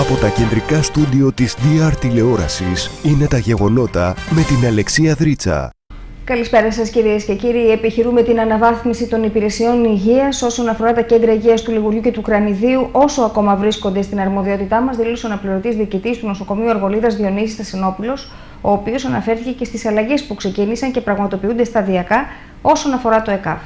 Από τα κεντρικά στούντιο της DR τηλεόρασης είναι τα γεγονότα με την Αλεξία Δρίτσα. Καλησπέρα σας κυρίες και κύριοι. Επιχειρούμε την αναβάθμιση των υπηρεσιών υγείας όσον αφορά τα κέντρα υγείας του Λιγουριού και του Κρανιδίου, όσο ακόμα βρίσκονται στην αρμοδιότητά μας, δήλωσε ο αναπληρωτής διοικητής του νοσοκομείου Αργολίδας Διονύσης Θεσσινόπουλος, ο οποίος αναφέρθηκε και στις αλλαγές που ξεκίνησαν και πραγματοποιούνται σταδιακά όσον αφορά το ΕΚΑΒ.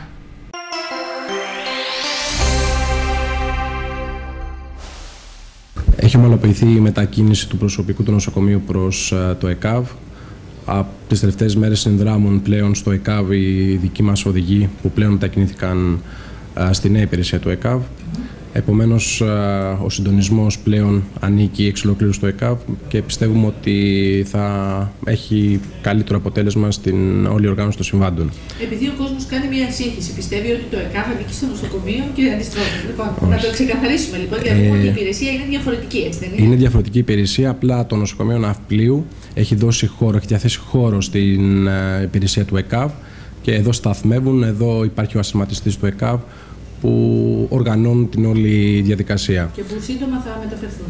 Έχει ομαλοποιηθεί η μετακίνηση του προσωπικού του νοσοκομείου προς το ΕΚΑΒ. Από τις τελευταίες μέρες συνδράμουν πλέον στο ΕΚΑΒ οι δικοί μας οδηγοί που πλέον μετακινήθηκαν στη νέα υπηρεσία του ΕΚΑΒ. Επομένως, ο συντονισμός πλέον ανήκει εξ ολοκλήρου στο ΕΚΑΒ και πιστεύουμε ότι θα έχει καλύτερο αποτέλεσμα στην όλη οργάνωση των συμβάντων. Επειδή ο κόσμος κάνει μια σύγχυση, πιστεύει ότι το ΕΚΑΒ ανήκει στο νοσοκομείο και αντιστρόφως. Λοιπόν, να το ξεκαθαρίσουμε λοιπόν, γιατί η υπηρεσία είναι διαφορετική, έτσι δεν είναι? Είναι διαφορετική υπηρεσία, απλά το νοσοκομείο Ναυπλίου έχει δώσει χώρο, έχει διαθέσει χώρο στην υπηρεσία του ΕΚΑΒ και εδώ σταθμεύουν, εδώ υπάρχει ο ασθεματιστής του ΕΚΑΒ που οργανώνουν την όλη διαδικασία. Και που σύντομα θα μεταφερθούν.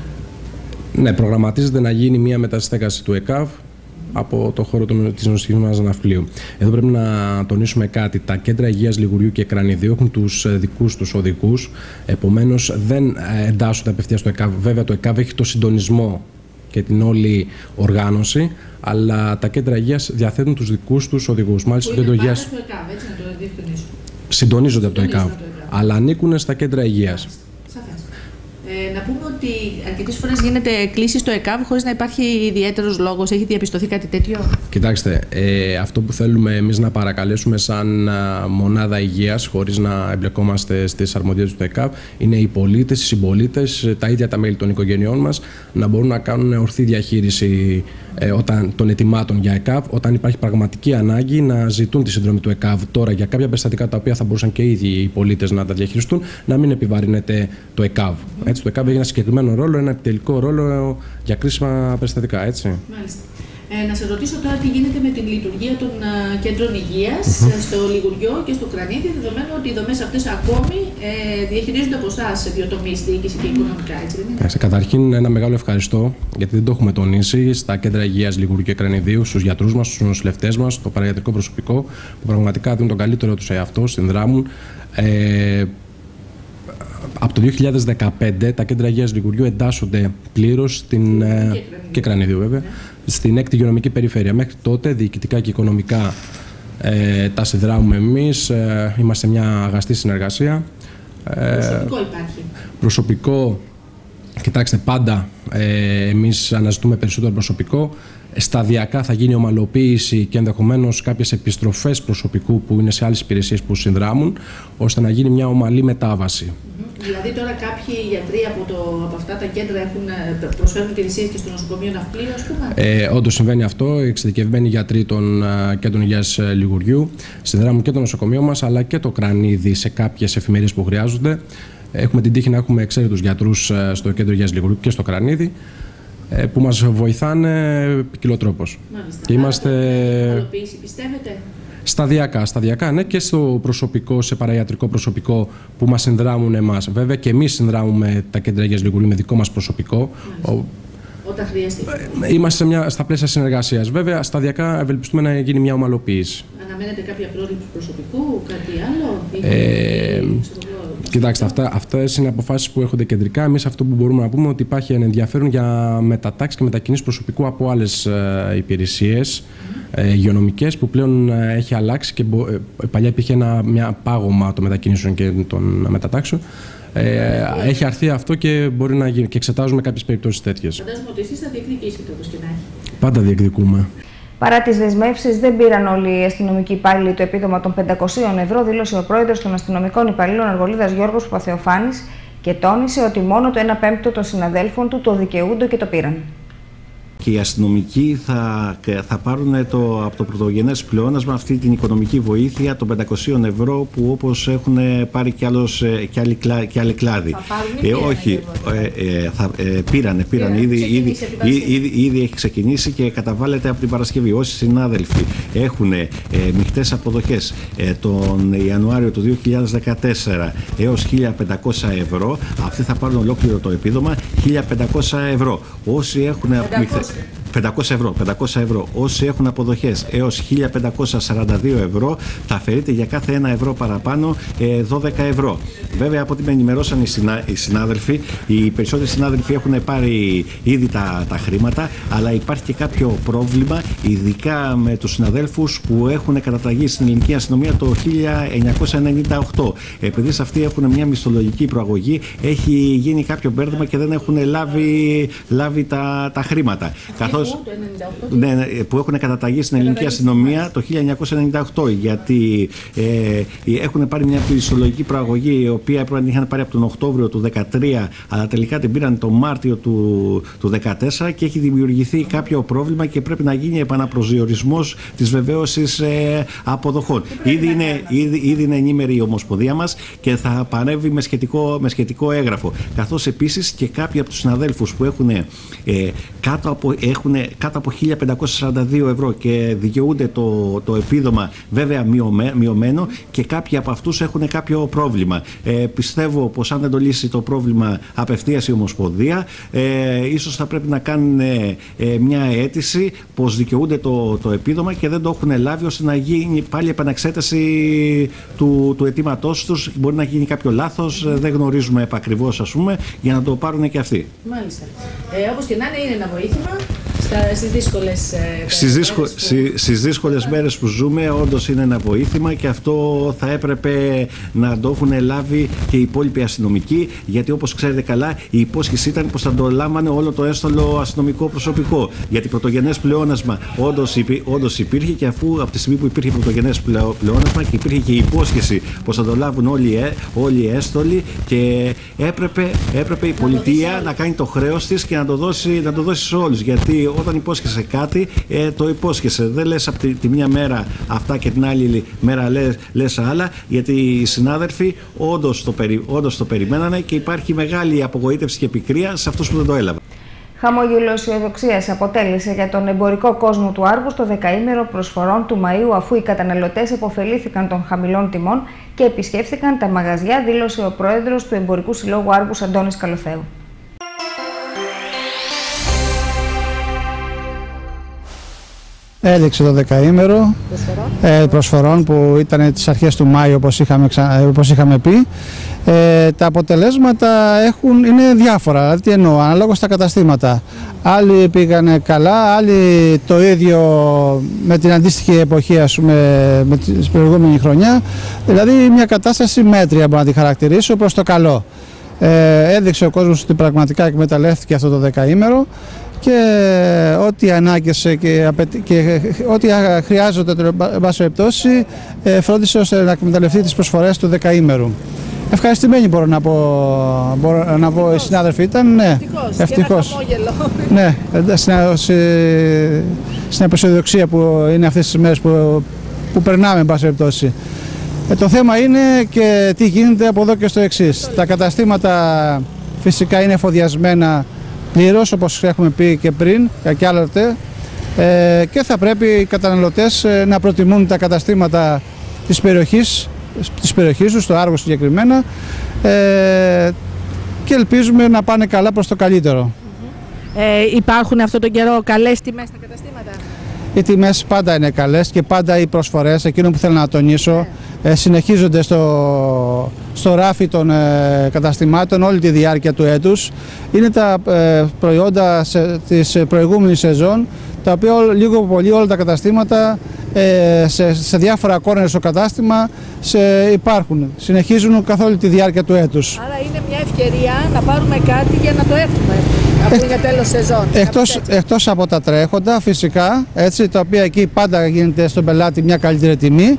Ναι, προγραμματίζεται να γίνει μια μεταστέγαση του ΕΚΑΒ από το χώρο της νοσοκομείου Ναυπλίου. Εδώ πρέπει να τονίσουμε κάτι. Τα κέντρα υγείας Λιγουριού και Κρανιδίου έχουν τους δικούς τους οδηγούς, επομένως δεν εντάσσονται απευθείας στο ΕΚΑΒ. Βέβαια το ΕΚΑΒ έχει το συντονισμό και την όλη οργάνωση, αλλά τα κέντρα υγείας διαθέτουν τους δικούς τους οδηγούς. Μάλιστα το κέντρο υγείας στο ΕΚΑΒ, έτσι να το διευκρινίσουμε. Συντονίζονται από το ΕΚΑΒ, αλλά ανήκουν στα κέντρα υγείας. Σαφές. Να πούμε ότι αρκετές φορές γίνεται κλήση στο ΕΚΑΒ χωρίς να υπάρχει ιδιαίτερος λόγος. Έχει διαπιστωθεί κάτι τέτοιο? Κοιτάξτε, αυτό που θέλουμε εμείς να παρακαλέσουμε σαν μονάδα υγείας, χωρίς να εμπλεκόμαστε στις αρμοδιότητες του ΕΚΑΒ, είναι οι πολίτες, οι συμπολίτες, τα ίδια τα μέλη των οικογενειών μας, να μπορούν να κάνουν ορθή διαχείριση των ετοιμάτων για ΕΚΑΒ, όταν υπάρχει πραγματική ανάγκη να ζητούν τη συνδρομή του ΕΚΑΒ. Τώρα, για κάποια περιστατικά τα οποία θα μπορούσαν και οι ίδιοι οι πολίτες να τα διαχειριστούν, να μην επιβαρύνεται το ΕΚΑΒ. Έτσι, το ΕΚΑΒ έχει ένα συγκεκριμένο ρόλο, ένα επιτελικό ρόλο για κρίσιμα περιστατικά. Έτσι. Μάλιστα. Να σας ρωτήσω τώρα τι γίνεται με την λειτουργία των κέντρων υγείας στο Λιγουριό και στο Κρανίδι, δεδομένου ότι οι δομές αυτές ακόμη διαχειρίζονται από εσάς σε δύο τομείς, διοίκηση και οικονομικά, έτσι δεν είναι? Καταρχήν, ένα μεγάλο ευχαριστώ, γιατί δεν το έχουμε τονίσει, στα κέντρα υγείας Λιγουριού και Κρανιδίου, στους γιατρούς μας, στους νοσηλευτές μας, στο παραγιατρικό προσωπικό, που πραγματικά δίνουν τον καλύτερο τους εαυτό, συνδράμουν. Από το 2015 τα κέντρα υγείας Λιγουριού εντάσσονται πλήρως και Κρανιδίου βέβαια, στην 6η υγειονομική περιφέρεια. Μέχρι τότε διοικητικά και οικονομικά τα συνδράμουμε εμείς, είμαστε σε μια αγαστή συνεργασία. Προσωπικό υπάρχει? Προσωπικό, κοιτάξτε, πάντα εμείς αναζητούμε περισσότερο προσωπικό. Σταδιακά θα γίνει ομαλοποίηση και ενδεχομένως κάποιες επιστροφές προσωπικού που είναι σε άλλες υπηρεσίες που συνδράμουν, ώστε να γίνει μια ομαλή μετάβαση. Δηλαδή τώρα κάποιοι γιατροί από αυτά τα κέντρα προσφέρουν υπηρεσίες και στο νοσοκομείο Ναυπλίου, ας πούμε? Όντως συμβαίνει αυτό. Οι εξειδικευμένοι γιατροί των κέντρων υγείας Λιγουριού συνδράμουν και το νοσοκομείο μας, αλλά και το Κρανίδι σε κάποιες εφημερίες που χρειάζονται. Έχουμε την τύχη να έχουμε εξαίρετους γιατρούς στο κέντρο υγείας Λιγουριού και στο Κρανίδι, που μας βοηθάνε ποικιλοτρόπως. Μάλιστα. Είμαστε... Ομαλοποίηση πιστεύετε? Σταδιακά, ναι, και στο προσωπικό, σε παραγιατρικό προσωπικό που μας συνδράμουν εμάς. Βέβαια και εμείς συνδράμουμε τα κέντρα υγείας Λιγουριού με δικό μας προσωπικό. Όταν χρειαστεί. Είμαστε στα πλαίσια συνεργασίας. Βέβαια, σταδιακά ευελπιστούμε να γίνει μια ομαλοποίηση. Αναμένετε κάποια πρόληψη προσωπικού, κάτι άλλο? Κοιτάξτε, αυτές είναι αποφάσεις που έρχονται κεντρικά. Εμείς αυτό που μπορούμε να πούμε ότι υπάρχει ένα ενδιαφέρον για μετατάξεις και μετακινήσεις προσωπικού από άλλες υπηρεσίες υγειονομικές που πλέον έχει αλλάξει και παλιά υπήρχε μια πάγωμα των μετακινήσεων και των μετατάξεων. Έχει αρθεί αυτό και μπορεί να γίνει και εξετάζουμε κάποιες περιπτώσεις τέτοιες. Φαντάζομαι ότι εσείς θα διεκδικήσετε όπως και να έχει. Πάντα διεκδικούμε. Παρά τις δεσμεύσεις, δεν πήραν όλοι οι αστυνομικοί υπάλληλοι το επίδομα των 500 ευρώ, δήλωσε ο πρόεδρος των αστυνομικών υπαλλήλων Αργολίδας Γιώργος Παπαθεοφάνης και τόνισε ότι μόνο το 1/5 των συναδέλφων του το δικαιούνται και το πήραν. και οι αστυνομικοί θα πάρουν από το πρωτογενές πλεόνασμα αυτή την οικονομική βοήθεια των 500 ευρώ που όπως έχουν πάρει και άλλοι κλάδοι. Όχι, πήραν ήδη έχει ξεκινήσει και καταβάλλεται από την Παρασκευή. Όσοι συνάδελφοι έχουν μεικτές αποδοχές τον Ιανουάριο του 2014 έως 1.500 ευρώ, αυτοί θα πάρουν ολόκληρο το επίδομα 1.500 ευρώ. Όσοι έχουν 500 ευρώ. Όσοι έχουν αποδοχές έως 1.542 ευρώ θα αφαιρείται για κάθε 1 ευρώ παραπάνω 12 ευρώ. Βέβαια, από ό,τι με ενημερώσαν οι συνάδελφοι, οι περισσότεροι συνάδελφοι έχουν πάρει ήδη τα χρήματα, αλλά υπάρχει και κάποιο πρόβλημα, ειδικά με τους συναδέλφους που έχουν καταταγεί στην ελληνική αστυνομία το 1998. Επειδή σε αυτοί έχουν μια μισθολογική προαγωγή, έχει γίνει κάποιο μπέρδεμα και δεν έχουν λάβει τα χρήματα. Που έχουν καταταγεί στην ελληνική αστυνομία το 1998, γιατί έχουν πάρει μια μισθολογική προαγωγή, η οποία πρέπει να την είχαν πάρει από τον Οκτώβριο του 2013, αλλά τελικά την πήραν τον Μάρτιο του 2014 και έχει δημιουργηθεί κάποιο πρόβλημα και πρέπει να γίνει επαναπροσδιορισμός της βεβαίωσης αποδοχών. Ήδη είναι ενήμερη η Ομοσπονδία μας και θα παρέμβει με σχετικό έγγραφο. Καθώς επίσης και κάποιοι από τους συναδέλφους που έχουν κάτω από 1.542 ευρώ και δικαιούνται το επίδομα, βέβαια μειωμένο, και κάποιοι από αυτούς έχουν κάποιο πρόβλημα. Πιστεύω πως αν δεν το λύσει το πρόβλημα απευθείας η Ομοσπονδία, ίσως θα πρέπει να κάνουν μια αίτηση πως δικαιούνται το επίδομα και δεν το έχουν λάβει, ώστε να γίνει πάλι επαναξέταση του αιτήματός τους. Μπορεί να γίνει κάποιο λάθος, δεν γνωρίζουμε επακριβώς, ας πούμε, για να το πάρουν και αυτοί. Μάλιστα. Όπως και να είναι ένα βοήθημα στις δύσκολες μέρες που ζούμε. Όντως είναι ένα βοήθημα και αυτό θα έπρεπε να το έχουν λάβει και οι υπόλοιποι αστυνομικοί, γιατί όπως ξέρετε καλά η υπόσχεση ήταν πως θα το λάμβανε όλο το έστωλο αστυνομικό προσωπικό, γιατί πρωτογενές πλεόνασμα όντως υπήρχε, και αφού από τη στιγμή που υπήρχε πρωτογενές πλεόνασμα και υπήρχε και η υπόσχεση πως θα το λάβουν όλοι οι έστωλοι, και έπρεπε η πολιτεία να κάνει το χρέος της και να το δώσει σε όλους, γιατί όταν υπόσχεσαι κάτι, το υπόσχεσαι. Δεν λες από τη μια μέρα αυτά και την άλλη μέρα λες άλλα, γιατί οι συνάδελφοι όντως το περιμένανε και υπάρχει μεγάλη απογοήτευση και πικρία σε αυτούς που δεν το έλαβαν. Χαμόγελο αισιοδοξίας αποτέλεσε για τον εμπορικό κόσμο του Άργους το δεκαήμερο προσφορών του Μαΐου, αφού οι καταναλωτές επωφελήθηκαν των χαμηλών τιμών και επισκέφθηκαν τα μαγαζιά, δήλωσε ο πρόεδρος του Εμπορικού Συλλόγου Άργους, Αντώνης Καλοθέου. Έδειξε το δεκαήμερο προσφορών που ήταν τις αρχές του Μάη, όπως είχαμε πει. Τα αποτελέσματα είναι διάφορα, δηλαδή τι εννοώ, ανάλογα στα καταστήματα. Άλλοι πήγανε καλά, άλλοι το ίδιο με την αντίστοιχη εποχή, ας πούμε, με την προηγούμενη χρονιά. Δηλαδή μια κατάσταση μέτρια, μπορώ να τη χαρακτηρίσω, προς το καλό. Έδειξε ο κόσμος ότι πραγματικά εκμεταλλεύτηκε αυτό το δεκαήμερο και ό,τι ανάγκες και ό,τι χρειάζονται, εν πάση περιπτώσει, φρόντισε ώστε να εκμεταλλευτεί τις προσφορές του δεκαήμερου. Ευχαριστημένοι μπορώ να πω οι συνάδελφοι ήταν, ναι, ευτυχώς. Ναι, στην απεσιοδοξία που είναι αυτές τις μέρες που περνάμε, εν πάση περιπτώσει. Το θέμα είναι και τι γίνεται από εδώ και στο εξής. Τα καταστήματα φυσικά είναι εφοδιασμένα πλήρως, όπως έχουμε πει και πριν και άλλοτε, και θα πρέπει οι καταναλωτές να προτιμούν τα καταστήματα της περιοχής τους, στο Άργο συγκεκριμένα, και ελπίζουμε να πάνε καλά προς το καλύτερο. Υπάρχουν αυτόν τον καιρό καλές τιμές στα καταστήματα? Οι τιμές πάντα είναι καλές και πάντα οι προσφορές, εκείνο που θέλω να τονίσω, συνεχίζονται στο ράφι των καταστημάτων όλη τη διάρκεια του έτους. Είναι τα προϊόντα της προηγούμενης σεζόν, τα οποία λίγο πολύ όλα τα καταστήματα σε διάφορα κόρνερ στο κατάστημα υπάρχουν. Συνεχίζουν καθ' όλη τη διάρκεια του έτους. Άρα είναι μια ευκαιρία να πάρουμε κάτι για να το έχουμε αφού είναι τέλος σεζόν. Εκτός από τα τρέχοντα φυσικά, έτσι, τα οποία εκεί πάντα γίνεται στον πελάτη μια καλύτερη τιμή.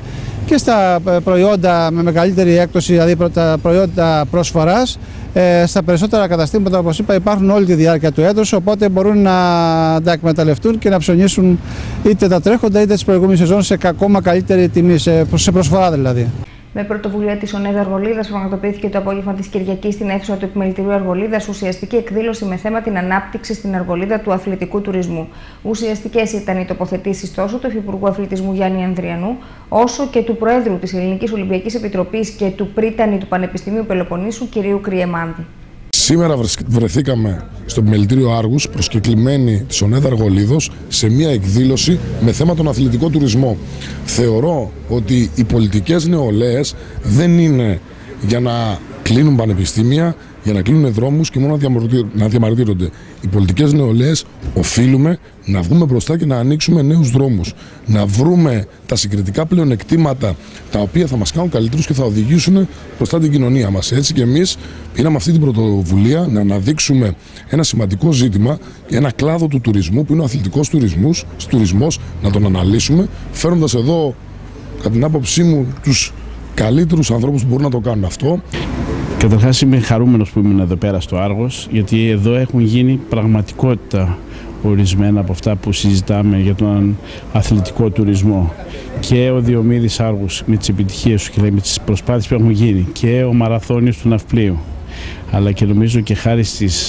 και στα προϊόντα με μεγαλύτερη έκπτωση, δηλαδή τα προϊόντα προσφοράς. Στα περισσότερα καταστήματα, όπως είπα, υπάρχουν όλη τη διάρκεια του έτους, οπότε μπορούν να τα εκμεταλλευτούν και να ψωνίσουν είτε τα τρέχοντα είτε τις προηγούμενες σεζόν σε ακόμα καλύτερη τιμή, σε προσφορά δηλαδή. Με πρωτοβουλία της ΟΝΕΔ Αργολίδας πραγματοποιήθηκε το απόγευμα της Κυριακής στην αίθουσα του Επιμελητηρίου Αργολίδας ουσιαστική εκδήλωση με θέμα την ανάπτυξη στην Αργολίδα του αθλητικού τουρισμού. Ουσιαστικές ήταν οι τοποθετήσεις τόσο του Υφυπουργού Αθλητισμού Γιάννη Ανδριανού, όσο και του Προέδρου της Ελληνικής Ολυμπιακής Επιτροπής και του πρίτανη του Πανεπιστημίου Πελοποννήσου κ. Κριεμάντη. Σήμερα βρεθήκαμε στο Επιμελητήριο Άργους, προσκεκλημένοι της ΟΝΕΔ Αργολίδος, σε μια εκδήλωση με θέμα τον αθλητικό τουρισμό. Θεωρώ ότι οι πολιτικές νεολαίες δεν είναι για να κλείνουν πανεπιστήμια, για να κλείνουν δρόμους και μόνο να διαμαρτύρονται. Οι πολιτικές νεολαίες οφείλουμε να βγούμε μπροστά και να ανοίξουμε νέους δρόμους. Να βρούμε τα συγκριτικά πλεονεκτήματα τα οποία θα μας κάνουν καλύτερους και θα οδηγήσουν μπροστά την κοινωνία μας. Έτσι και εμείς πήραμε αυτή την πρωτοβουλία να αναδείξουμε ένα σημαντικό ζήτημα, ένα κλάδο του τουρισμού που είναι ο αθλητικός τουρισμός, να τον αναλύσουμε, φέρνοντας εδώ, κατά την άποψή μου, τους καλύτερους ανθρώπους που μπορούν να το κάνουν αυτό. Καταρχάς είμαι χαρούμενος που ήμουν εδώ πέρα στο Άργος, γιατί εδώ έχουν γίνει πραγματικότητα ορισμένα από αυτά που συζητάμε για τον αθλητικό τουρισμό. Και ο Διομήδης Άργους με τις επιτυχίες του και με τις προσπάθειες που έχουν γίνει, και ο Μαραθώνιος του Ναυπλίου, αλλά και νομίζω και χάρη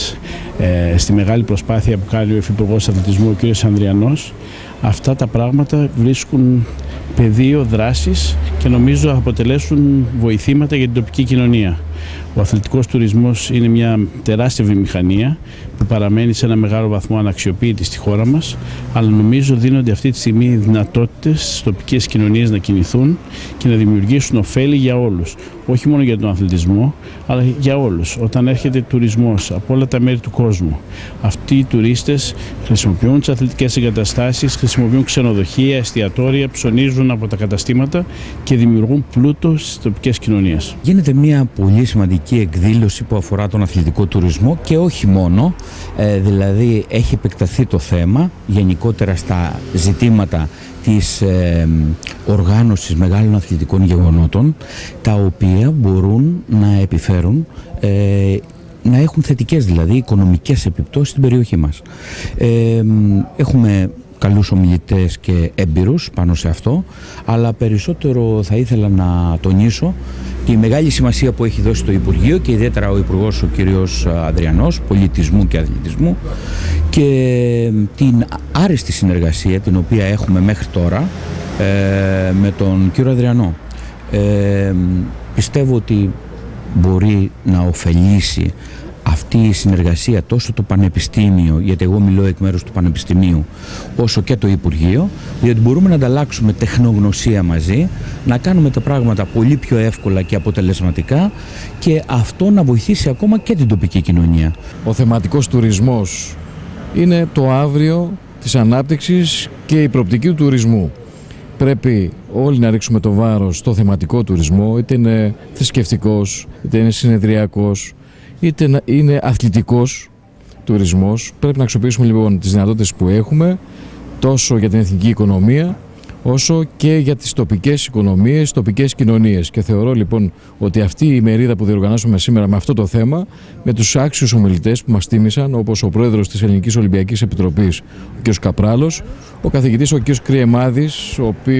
στη μεγάλη προσπάθεια που κάνει ο Υφυπουργός Αθλητισμού ο κ. Ανδριανός, αυτά τα πράγματα βρίσκουν πεδίο δράσης και νομίζω θα αποτελέσουν βοηθήματα για την τοπική κοινωνία. Ο αθλητικός τουρισμός είναι μια τεράστια βιομηχανία που παραμένει σε ένα μεγάλο βαθμό αναξιοποιητή στη χώρα μας, αλλά νομίζω δίνονται αυτή τη στιγμή δυνατότητες στις τοπικές κοινωνίες να κινηθούν και να δημιουργήσουν ωφέλη για όλους. Όχι μόνο για τον αθλητισμό, αλλά για όλους. Όταν έρχεται τουρισμός από όλα τα μέρη του κόσμου, αυτοί οι τουρίστες χρησιμοποιούν τις αθλητικές εγκαταστάσεις, χρησιμοποιούν ξενοδοχεία, εστιατόρια, ψωνίζουν από τα καταστήματα και δημιουργούν πλούτο στις τοπικές κοινωνίες. Γίνεται μια πολύ σημαντική εκδήλωση που αφορά τον αθλητικό τουρισμό και όχι μόνο, δηλαδή έχει επεκταθεί το θέμα γενικότερα στα ζητήματα της οργάνωσης μεγάλων αθλητικών γεγονότων, τα οποία μπορούν να επιφέρουν, να έχουν θετικές δηλαδή οικονομικές επιπτώσεις στην περιοχή μας. Έχουμε καλούς ομιλητές και έμπειρους πάνω σε αυτό, αλλά περισσότερο θα ήθελα να τονίσω τη μεγάλη σημασία που έχει δώσει το Υπουργείο και ιδιαίτερα ο Υπουργός ο κ. Ανδριανός, Πολιτισμού και Αθλητισμού, και την άριστη συνεργασία την οποία έχουμε μέχρι τώρα με τον κ. Ανδριανό. Πιστεύω ότι μπορεί να ωφελήσει αυτή η συνεργασία τόσο το Πανεπιστήμιο, γιατί εγώ μιλώ εκ μέρους του Πανεπιστημίου, όσο και το Υπουργείο, διότι μπορούμε να ανταλλάξουμε τεχνογνωσία μαζί, να κάνουμε τα πράγματα πολύ πιο εύκολα και αποτελεσματικά και αυτό να βοηθήσει ακόμα και την τοπική κοινωνία. Ο θεματικός τουρισμός είναι το αύριο της ανάπτυξης και η προοπτική του τουρισμού. Πρέπει όλοι να ρίξουμε το βάρος στο θεματικό τουρισμό, είτε είναι θρησκευτικός, είτε είναι συνεδριακός, είτε είναι αθλητικός τουρισμός. Πρέπει να αξιοποιήσουμε λοιπόν τις δυνατότητες που έχουμε, τόσο για την εθνική οικονομία, όσο και για τις τοπικές οικονομίες, τοπικές κοινωνίες. Και θεωρώ λοιπόν ότι αυτή η ημερίδα που διοργανώσαμε σήμερα με αυτό το θέμα, με τους άξιους ομιλητές που μας τίμησαν, όπως ο πρόεδρος της Ελληνικής Ολυμπιακής Επιτροπής, ο κ. Καπράλος, ο καθηγητής ο κ. Κριεμάδης,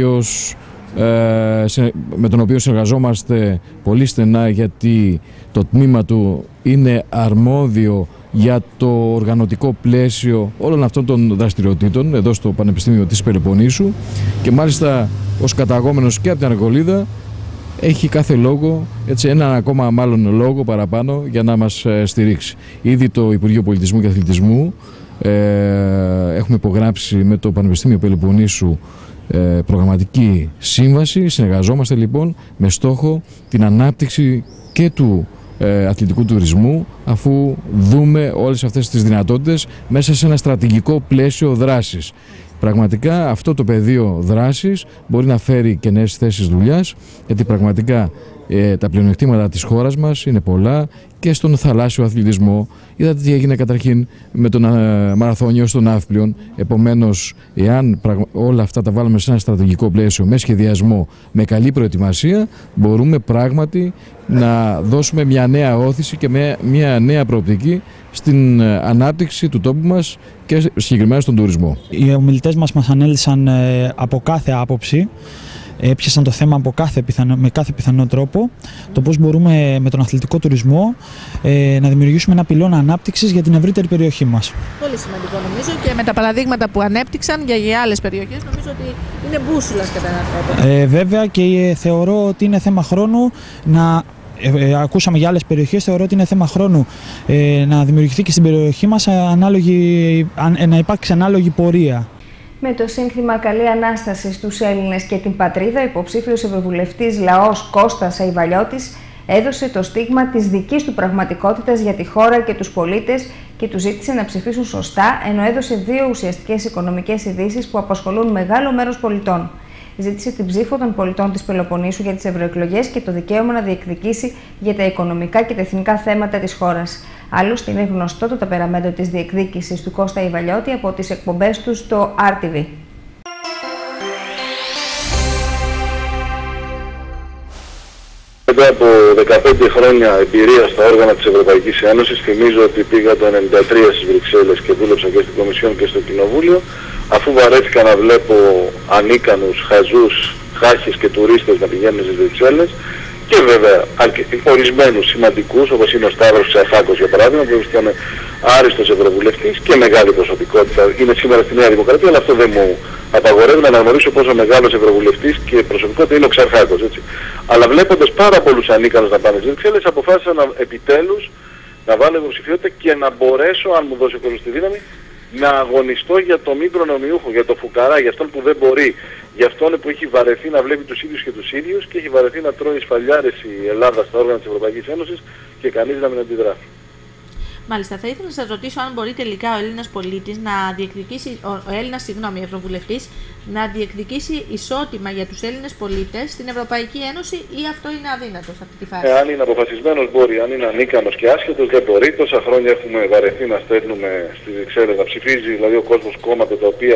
με τον οποίο συνεργαζόμαστε πολύ στενά, γιατί το τμήμα του είναι αρμόδιο για το οργανωτικό πλαίσιο όλων αυτών των δραστηριοτήτων εδώ στο Πανεπιστήμιο της Πελοποννήσου, και μάλιστα ως καταγόμενος και από την Αργολίδα έχει κάθε λόγο, έτσι έναν ακόμα μάλλον λόγο παραπάνω για να μας στηρίξει. Ήδη το Υπουργείο Πολιτισμού και Αθλητισμού έχουμε υπογράψει με το Πανεπιστήμιο Πελοποννήσου προγραμματική σύμβαση. Συνεργαζόμαστε λοιπόν με στόχο την ανάπτυξη και του αθλητικού τουρισμού, αφού δούμε όλες αυτές τις δυνατότητες μέσα σε ένα στρατηγικό πλαίσιο δράσης. Πραγματικά αυτό το πεδίο δράσης μπορεί να φέρει και νέες θέσεις δουλειάς, γιατί πραγματικά τα πλεονεκτήματα της χώρας μας είναι πολλά και στον θαλάσσιο αθλητισμό. Είδατε τι έγινε καταρχήν με τον μαραθώνιο στον Ναύπλιον. Επομένως, εάν όλα αυτά τα βάλουμε σε ένα στρατηγικό πλαίσιο, με σχεδιασμό, με καλή προετοιμασία, μπορούμε πράγματι να δώσουμε μια νέα όθηση και μια νέα προοπτική στην ανάπτυξη του τόπου μας και συγκεκριμένα στον τουρισμό. Οι ομιλητές μας ανέλυσαν από κάθε άποψη, έπιασαν το θέμα με κάθε πιθανό τρόπο, το πώς μπορούμε με τον αθλητικό τουρισμό να δημιουργήσουμε ένα πυλώνα ανάπτυξης για την ευρύτερη περιοχή μας. Πολύ σημαντικό νομίζω, και με τα παραδείγματα που ανέπτυξαν για άλλες περιοχές, νομίζω ότι είναι μπούσουλας κατά έναν τρόπο. Βέβαια, και θεωρώ ότι είναι θέμα χρόνου να... ακούσαμε για άλλες περιοχές, θεωρώ ότι είναι θέμα χρόνου να δημιουργηθεί και στην περιοχή μας να υπάρξει ανάλογη πορεία. Με το σύνθημα «Καλή Ανάσταση στους Έλληνες και την πατρίδα», υποψήφιος ευρωβουλευτής Λαός Κώστας Αϊβαλιώτης έδωσε το στίγμα της δικής του πραγματικότητας για τη χώρα και τους πολίτες και τους ζήτησε να ψηφίσουν σωστά, ενώ έδωσε δύο ουσιαστικές οικονομικές ειδήσεις που απασχολούν μεγάλο μέρος πολιτών. Ζήτησε την ψήφο των πολιτών της Πελοποννήσου για τις ευρωεκλογές και το δικαίωμα να διεκδικήσει για τα οικονομικά και τα εθνικά θέματα της χώρας. Άλλωστε, είναι γνωστό το ταπεραμέντο της διεκδίκησης του Κώστα Αϊβαλιώτη από τις εκπομπές του στο RTV. Μετά από 15 χρόνια εμπειρία στα όργανα της Ευρωπαϊκής Ένωσης, θυμίζω ότι πήγα το 1993 στις Βρυξέλλες και δούλεψα και στην Κομισιόν και στο Κοινοβούλιο, αφού βαρέθηκα να βλέπω ανίκανους, χαζούς, χάχες και τουρίστες να πηγαίνουν στις Βρυξέλλες, και βέβαια ορισμένους σημαντικούς, όπως είναι ο Σταύρος Ξαφάκος για παράδειγμα, που ήταν άριστος ευρωβουλευτής και μεγάλη προσωπικότητα. Είναι σήμερα στη Νέα Δημοκρατία, αλλά αυτό δεν μου απαγορεύει να αναγνωρίσω πόσο μεγάλος ευρωβουλευτής και προσωπικότητα είναι ο Ξαρχάκος. Έτσι. Αλλά βλέποντας πάρα πολλούς ανίκανους να πάνε στις Βρυξέλλες, αποφάσισα επιτέλους να βάλω υποψηφιότητα και να μπορέσω, αν μου δώσει ο κόσμος τη δύναμη, να αγωνιστώ για το μη προνομιούχο, για το φουκαρά, για αυτόν που δεν μπορεί, για αυτόν που έχει βαρεθεί να βλέπει τους ίδιους και τους ίδιους και έχει βαρεθεί να τρώει σφαλιάρες η Ελλάδα στα όργανα της Ευρωπαϊκής Ένωσης και κανείς να μην αντιδρά. Μάλιστα, θα ήθελα να σας ρωτήσω αν μπορεί τελικά ο Έλληνας πολίτης να διεκδικήσει, ο Έλληνας ευρωβουλευτής, να διεκδικήσει ισότιμα για τους Έλληνες πολίτες στην Ευρωπαϊκή Ένωση, ή αυτό είναι αδύνατο σε αυτή τη φάση? Αν είναι αποφασισμένος μπορεί, αν είναι ανίκανος και άσχετος δεν μπορεί. Τόσα χρόνια έχουμε βαρεθεί να στέλνουμε στις Βρυξέλλες, να ψηφίζει δηλαδή ο κόσμος κόμματα τα οποία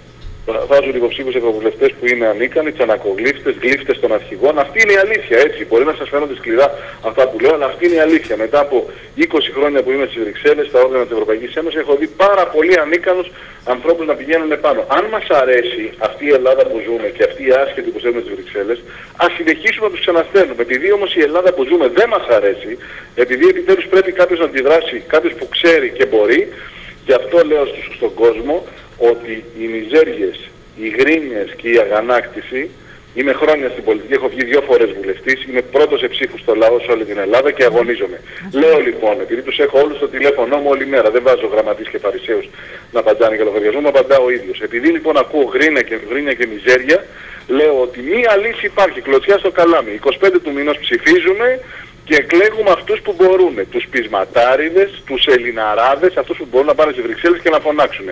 βάζουν υποψήφιους ευρωβουλευτές που είναι ανίκανοι, τσανακογλύφτες, γλύφτες των αρχηγών. Αυτή είναι η αλήθεια, έτσι. Μπορεί να σας φαίνονται σκληρά αυτά που λέω, αλλά αυτή είναι η αλήθεια. Μετά από 20 χρόνια που είμαι στις Βρυξέλλες, στα όργανα της Ευρωπαϊκής Ένωσης, έχω δει πάρα πολύ ανίκανους ανθρώπους να πηγαίνουν πάνω. Αν μας αρέσει αυτή η Ελλάδα που ζούμε και αυτή η άσχετη που στέλνουμε στις Βρυξέλλες, ας συνεχίσουμε να τους ξαναστέλνουμε. Επειδή όμως η Ελλάδα που ζούμε δεν μας αρέσει, επειδή επιτέλους πρέπει κάποιος να αντιδράσει, κάποιος που ξέρει και μπορεί, γι' αυτό λέω στον κόσμο ότι οι μιζέριες, οι γρίνιες και η αγανάκτηση, είμαι χρόνια στην πολιτική, έχω βγει 2 φορές βουλευτής, είμαι πρώτος σε ψήφους στο λαό σε όλη την Ελλάδα και αγωνίζομαι. Λέω λοιπόν, επειδή τους έχω όλους στο τηλέφωνο μου όλη μέρα, δεν βάζω γραμματείς και φαρισαίους να απαντάνε για λογαριασμό, να απαντάω ο ίδιος. Επειδή λοιπόν ακούω γρίνια και μιζέρια, λέω ότι μία λύση υπάρχει, κλωτσιά στο καλάμι. 25 του μηνός ψηφίζουμε και εκλέγουμε αυτούς που μπορούν, τους πεισματάριδες, τους ελληναράδες, αυτούς που μπορούν να πάνε στις Βρυξέλλες και να φωνάξουν.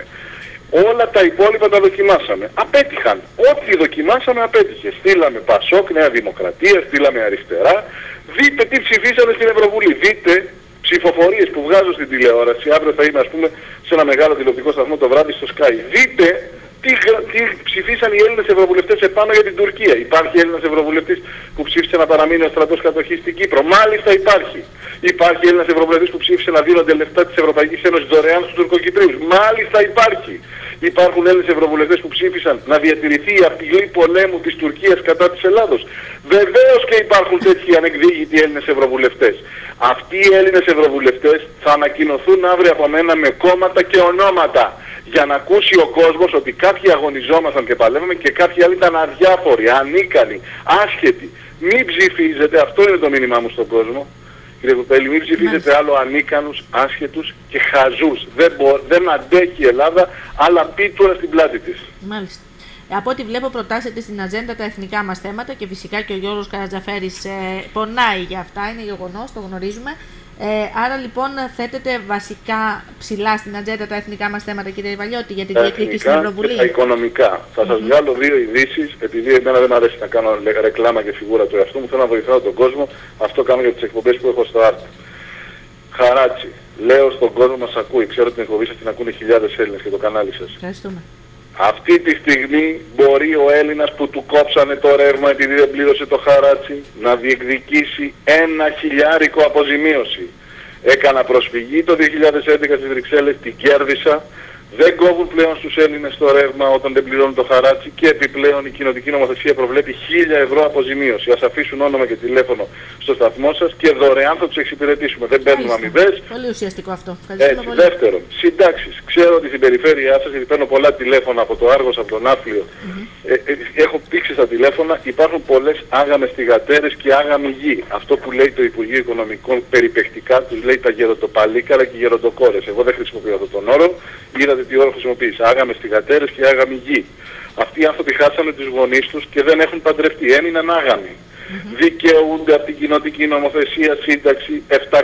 Όλα τα υπόλοιπα τα δοκιμάσαμε. Απέτυχαν. Ό,τι δοκιμάσαμε απέτυχε. Στείλαμε Πασόκ, Νέα Δημοκρατία, στείλαμε αριστερά. Δείτε τι ψηφίσανε στην Ευρωβουλή. Δείτε ψηφοφορίες που βγάζω στην τηλεόραση. Αύριο θα είμαι, ας πούμε, σε ένα μεγάλο τηλεοπτικό σταθμό το βράδυ στο Sky. Δείτε τι ψηφίσαν οι Έλληνες ευρωβουλευτές επάνω για την Τουρκία. Υπάρχει Έλληνας ευρωβουλευτής που ψήφισε να παραμείνει ο στρατός κατοχής στην Κύπρο? Μάλιστα υπάρχει. Υπάρχει Έλληνας ευρωβουλευτής που ψήφισε να δίνονται λεφτά της Ευρωπαϊκής Ένωσης δωρεάν στους Τουρκοκυπρίους? Μάλιστα υπάρχει. Υπάρχουν Έλληνες ευρωβουλευτές που ψήφισαν να διατηρηθεί η απειλή πολέμου της Τουρκίας κατά της Ελλάδος? Βεβαίως και υπάρχουν τέτοιοι ανεκδίγητοι Έλληνες ευρωβουλευτές. Αυτοί οι Έλληνες ευρωβουλευτές θα ανακοινωθούν αύριο από μένα με κόμματα και ονόματα, για να ακούσει ο κόσμος ότι κάποιοι αγωνιζόμασταν και παλεύαμε και κάποιοι άλλοι ήταν αδιάφοροι, ανίκανοι, άσχετοι. Μην ψηφίζετε, αυτό είναι το μήνυμά μου στον κόσμο. Κύριε Κουπέλη, μην ψηφίζετε άλλο ανίκανους, άσχετους και χαζούς. Δεν αντέχει η Ελλάδα άλλα πίτουρα στην πλάτη της. Μάλιστα. Από ό,τι βλέπω προτάσετε στην ατζέντα τα εθνικά μας θέματα και φυσικά και ο Γιώργος Καρατζαφέρης πονάει για αυτά, είναι γεγονός, το γνωρίζουμε. Άρα λοιπόν θέτετε βασικά ψηλά στην ατζέντα τα εθνικά μας θέματα, κύριε Βαλιώτη, για την διεκδίκηση στην Ευρωβουλή. Τα οικονομικά. Θα σας βγάλω δύο ειδήσεις, επειδή εμένα δεν μου αρέσει να κάνω ρεκλάμα και φιγούρα του εαυτού μου, θέλω να βοηθάω τον κόσμο. Αυτό κάνω για τις εκπομπές που έχω στο Άρτ. Χαράτσι. Λέω στον κόσμο μας ακούει. Ξέρω ότι την εκπομπή σας την ακούνε χιλιάδες Έλληνες και το κανάλι σας. Ευχαριστούμε. Αυτή τη στιγμή μπορεί ο Έλληνας που του κόψανε το ρεύμα επειδή δεν πλήρωσε το χαράτσι να διεκδικήσει 1.000 αποζημίωση. Έκανα προσφυγή το 2011 στις Βρυξέλλες, την κέρδισα. Δεν κόβουν πλέον στους Έλληνες το ρεύμα όταν δεν πληρώνουν το χαράτσι και επιπλέον η κοινοτική νομοθεσία προβλέπει 1.000 ευρώ αποζημίωση. Ας αφήσουν όνομα και τηλέφωνο στο σταθμό σας και δωρεάν θα τους εξυπηρετήσουμε. Δεν παίρνουμε αμοιβές. Πολύ ουσιαστικό αυτό. Έτσι. Πολύ. Δεύτερον, συντάξεις. Ξέρω ότι στην περιφέρειά σας, γιατί παίρνω πολλά τηλέφωνα από το Άργος, από τον Άφλιο, έχω πήξει στα τηλέφωνα, υπάρχουν πολλές άγαμες θυγατέρες και άγαμη γη. Αυτό που λέει το Υπουργείο Οικονομικών περιπεκτικά τους λέει τα γεροντοπαλίκαρα και γεροντοκόρες. Εγώ δεν χρησιμοποιώ αυτόν τον όρο. Είδατε τι όρο χρησιμοποιείς. Άγαμες θυγατέρες και άγαμη γη. Αυτοί οι άνθρωποι χάσανε τους γονείς τους και δεν έχουν παντρευτεί. Έμειναν άγαμοι. Δικαιούνται από την κοινοτική νομοθεσία σύνταξη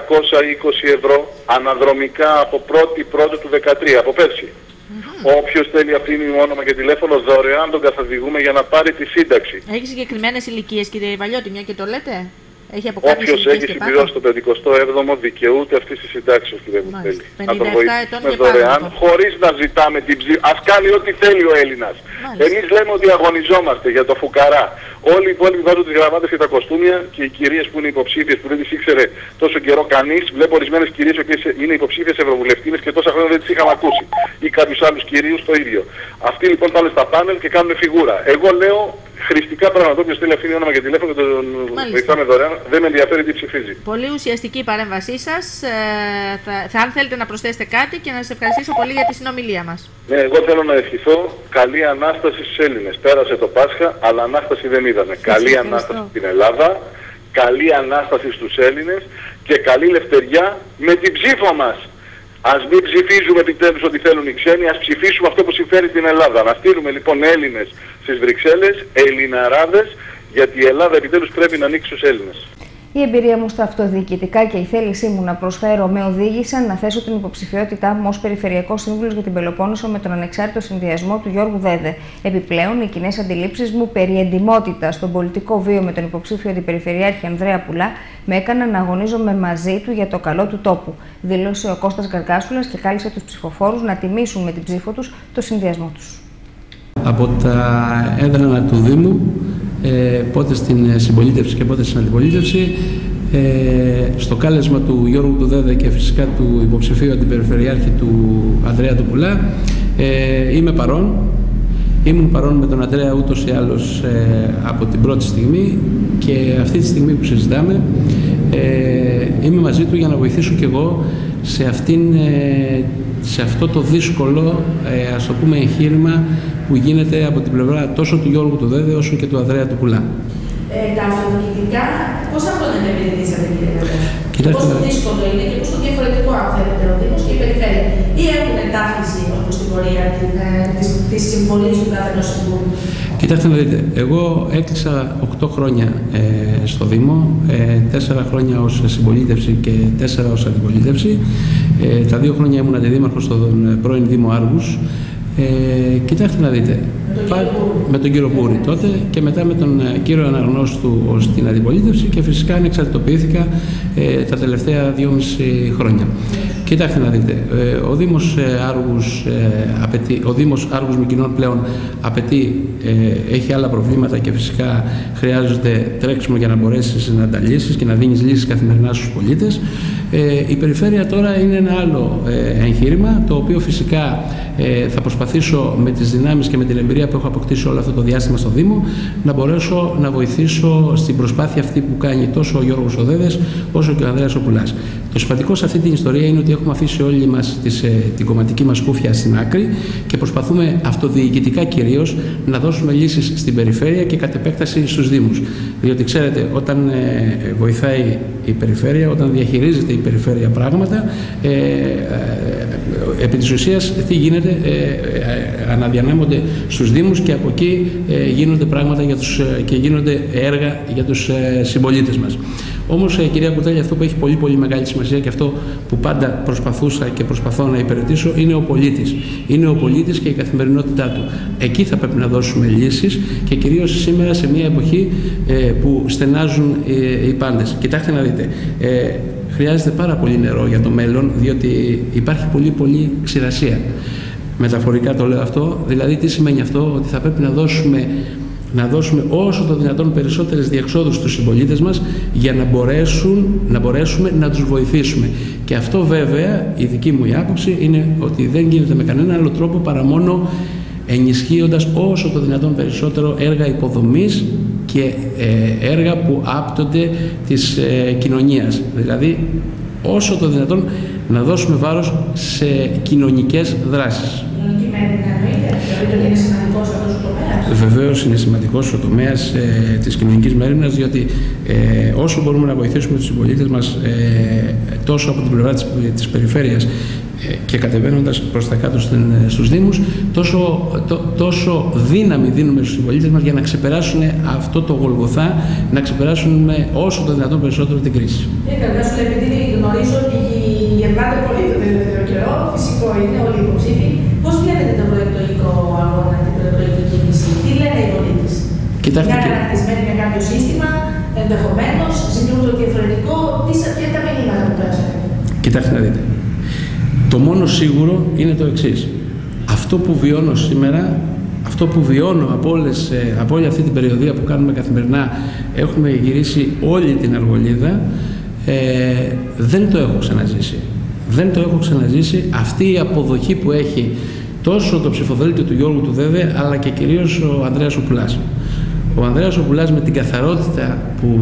720 ευρώ αναδρομικά από 1η του 2013, από πέρσι. Όποιος θέλει αφήνει όνομα και τηλέφωνο, δωρεάν τον καθοδηγούμε για να πάρει τη σύνταξη. Έχει συγκεκριμένες ηλικίες, κύριε Βαλιώτη, μια και το λέτε? Όποιος έχει συμπληρώσει το 57ο δικαιούται αυτή τη συντάξη, κύριε Βουτέλη. Να τον βοηθήσουμε δωρεάν, χωρίς να ζητάμε την ψήφο. Ας κάνει ό,τι θέλει ο Έλληνας. Εμείς λέμε ότι αγωνιζόμαστε για το φουκαρά. Όλοι οι υπόλοιποι βάζουν τις γραμμάτες και τα κοστούμια και οι κυρίες που είναι υποψήφιες που δεν τις ήξερε τόσο καιρό κανείς. Βλέπω ορισμένες κυρίες που είναι υποψήφιες ευρωβουλευτίνες και τόσα χρόνια δεν τις είχαμε ακούσει. Ή κάποιους άλλους κυρίους το ίδιο. Αυτοί λοιπόν πάνε στα πάνελ και κάνουν φιγούρα. Εγώ λέω χρηστικά πράγματα. Όποιος θέλει αφήνει όνομα και τηλέφωνο και τον βοηθάμε δωρεάν, δεν με ενδιαφέρει τι ψηφίζει. Πολύ ουσιαστική η παρέμβασή σας. Αν θέλετε να προσθέσετε κάτι και να σας ευχαριστήσω πολύ για τη συνομιλία μας. Ναι, εγώ θέλω να ευχηθώ καλή Ανάσταση στους Έλληνες. Πέρασε το Πάσχα, αλλά Ανάσταση δεν είδαμε. Καλή Ανάσταση στην Ελλάδα, καλή Ανάσταση στους Έλληνες και καλή λευτεριά με την ψήφο μας. Ας μην ψηφίζουμε επιτέλους ότι θέλουν οι ξένοι, ας ψηφίσουμε αυτό που συμφέρει την Ελλάδα. Να στείλουμε λοιπόν Έλληνες στις Βρυξέλλες, Ελληναράδες, γιατί η Ελλάδα επιτέλους πρέπει να ανοίξει στους Έλληνες. Η εμπειρία μου στα αυτοδιοικητικά και η θέλησή μου να προσφέρω με οδήγησαν να θέσω την υποψηφιότητά μου ως Περιφερειακός Σύμβουλος για την Πελοπόννησο με τον ανεξάρτητο συνδυασμό του Γιώργου Δέδε. Επιπλέον, οι κοινές αντιλήψεις μου περί εντιμότητας στον πολιτικό βίο με τον υποψήφιο αντιπεριφερειάρχη Ανδρέα Πουλά με έκαναν να αγωνίζομαι μαζί του για το καλό του τόπου, δήλωσε ο Κώστας Γκαργκάσουλας και κάλεσε τους ψηφοφόρους να τιμήσουν με την ψήφο τους το συνδυασμό τους. Από τα έδρανα του Δήμου, πότε στην συμπολίτευση και πότε στην αντιπολίτευση, στο κάλεσμα του Γιώργου του Δέδε και φυσικά του υποψηφίου αντιπεριφερειάρχη του Ανδρέα του Πουλά, είμαι παρόν. Ήμουν παρόν με τον Ανδρέα ούτως ή άλλως από την πρώτη στιγμή και αυτή τη στιγμή που συζητάμε είμαι μαζί του για να βοηθήσω κι εγώ σε αυτό το δύσκολο, ας το πούμε, εγχείρημα που γίνεται από την πλευρά τόσο του Γιώργου του Δέδε όσο και του Ανδρέα του Πουλά. Τα αυτοδιοικητικά, πόσα χρόνια τα επενδύσατε, κύριε Βαλιώτη? Πόσο δύσκολο είναι και πόσο διαφορετικό, αν θέλετε, ο Δήμος και η Περιφέρεια? Ή έχουν ταύτιση όπως στην πορεία της συμβολής του καθενός συμβούλου? Κοιτάξτε να δείτε, εγώ έκλεισα 8 χρόνια στο Δήμο, 4 χρόνια ως συμπολίτευση και 4 ως αντιπολίτευση. Τα 2 χρόνια ήμουν αντιδήμαρχος στον πρώην Δήμο Άργους. Κοιτάξτε να δείτε, με τον κύριο Μπούρη τότε και μετά με τον κύριο Αναγνώστου ως την αντιπολίτευση και φυσικά ανεξαρτητοποιήθηκα τα τελευταία 2,5 χρόνια. Κοιτάξτε να δείτε, ο Δήμος Άργους Μυκηνών πλέον απαιτεί, έχει άλλα προβλήματα και φυσικά χρειάζεται τρέξιμο για να μπορέσεις να τα λύσεις και να δίνεις λύσεις καθημερινά στους πολίτες. Η Περιφέρεια τώρα είναι ένα άλλο εγχείρημα, το οποίο φυσικά θα προσπαθήσω με τις δυνάμεις και με την εμπειρία που έχω αποκτήσει όλο αυτό το διάστημα στο Δήμο να μπορέσω να βοηθήσω στην προσπάθεια αυτή που κάνει τόσο ο Γιώργος ο Δέδες όσο και ο Ανδρέας ο Πουλάς. Το σημαντικό σε αυτή την ιστορία είναι ότι έχουμε αφήσει όλοι μας την κομματική μας κούφια στην άκρη και προσπαθούμε αυτοδιοικητικά κυρίως να δώσουμε λύσεις στην Περιφέρεια και κατ' επέκταση στους Δήμους. Διότι ξέρετε, όταν βοηθάει η Περιφέρεια, όταν διαχειρίζεται η Περιφέρεια πράγματα, επί της ουσίας τι γίνεται, αναδιανέμονται στους Δήμους και από εκεί γίνονται πράγματα και γίνονται έργα για τους συμπολίτες μας. Όμως, κυρία Κουτέλη, αυτό που έχει πολύ πολύ μεγάλη σημασία και αυτό που πάντα προσπαθούσα και προσπαθώ να υπηρετήσω είναι ο πολίτης. Είναι ο πολίτης και η καθημερινότητά του. Εκεί θα πρέπει να δώσουμε λύσεις και κυρίως σήμερα σε μια εποχή που στενάζουν οι πάντες. Κοιτάξτε να δείτε. Χρειάζεται πάρα πολύ νερό για το μέλλον, διότι υπάρχει πολύ ξηρασία. Μεταφορικά το λέω αυτό, δηλαδή τι σημαίνει αυτό, ότι θα πρέπει να δώσουμε όσο το δυνατόν περισσότερες διεξόδους στους συμπολίτες μας για να μπορέσουμε να τους βοηθήσουμε. Και αυτό βέβαια, η δική μου η άποψη είναι ότι δεν γίνεται με κανένα άλλο τρόπο παρά μόνο ενισχύοντας όσο το δυνατόν περισσότερο έργα υποδομής και έργα που άπτονται της κοινωνίας. Δηλαδή, όσο το δυνατόν να δώσουμε βάρος σε κοινωνικές δράσεις. Κοινωνική μέρημνα εννοείται, θεωρείτε ότι είναι σημαντικός αυτός ο τομέας? Βεβαίως είναι σημαντικός ο τομέας της κοινωνικής μέρημνας, διότι όσο μπορούμε να βοηθήσουμε τους συμπολίτες μας τόσο από την πλευρά της περιφέρειας και κατεβαίνοντας προς τα κάτω στους Δήμους, τόσο δύναμη δίνουμε στους συμπολίτες μας για να ξεπεράσουν αυτό το γολγοθά, να ξεπεράσουν όσο το δυνατόν περισσότερο την κρίση. Επειδή γνωρίζω ότι γεμάτε πολύ το τελευταίο καιρό, φυσικό είναι όλοι οι υποψήφοι. Πώς βλέπετε τον προεκλογικό αγώνα, την προεκλογική κίνηση, τι λένε οι πολίτες? Είναι ανακτισμένοι με κάποιο σύστημα, ενδεχομένως, ζητούν το διαφορετικό, ποια είναι τα μηνύματα που πέρασαν? Κοιτάξτε να δείτε. Το μόνο σίγουρο είναι το εξής. Αυτό που βιώνω σήμερα, αυτό που βιώνω από όλη αυτή την περιοδία που κάνουμε καθημερινά, έχουμε γυρίσει όλη την Αργολίδα, δεν το έχω ξαναζήσει. Δεν το έχω ξαναζήσει αυτή η αποδοχή που έχει τόσο το ψηφοδέλτιο του Γιώργου του Δέδε, αλλά και κυρίως ο Ανδρέας ο Πουλάς. Ο Ανδρέας ο Πουλάς με την καθαρότητα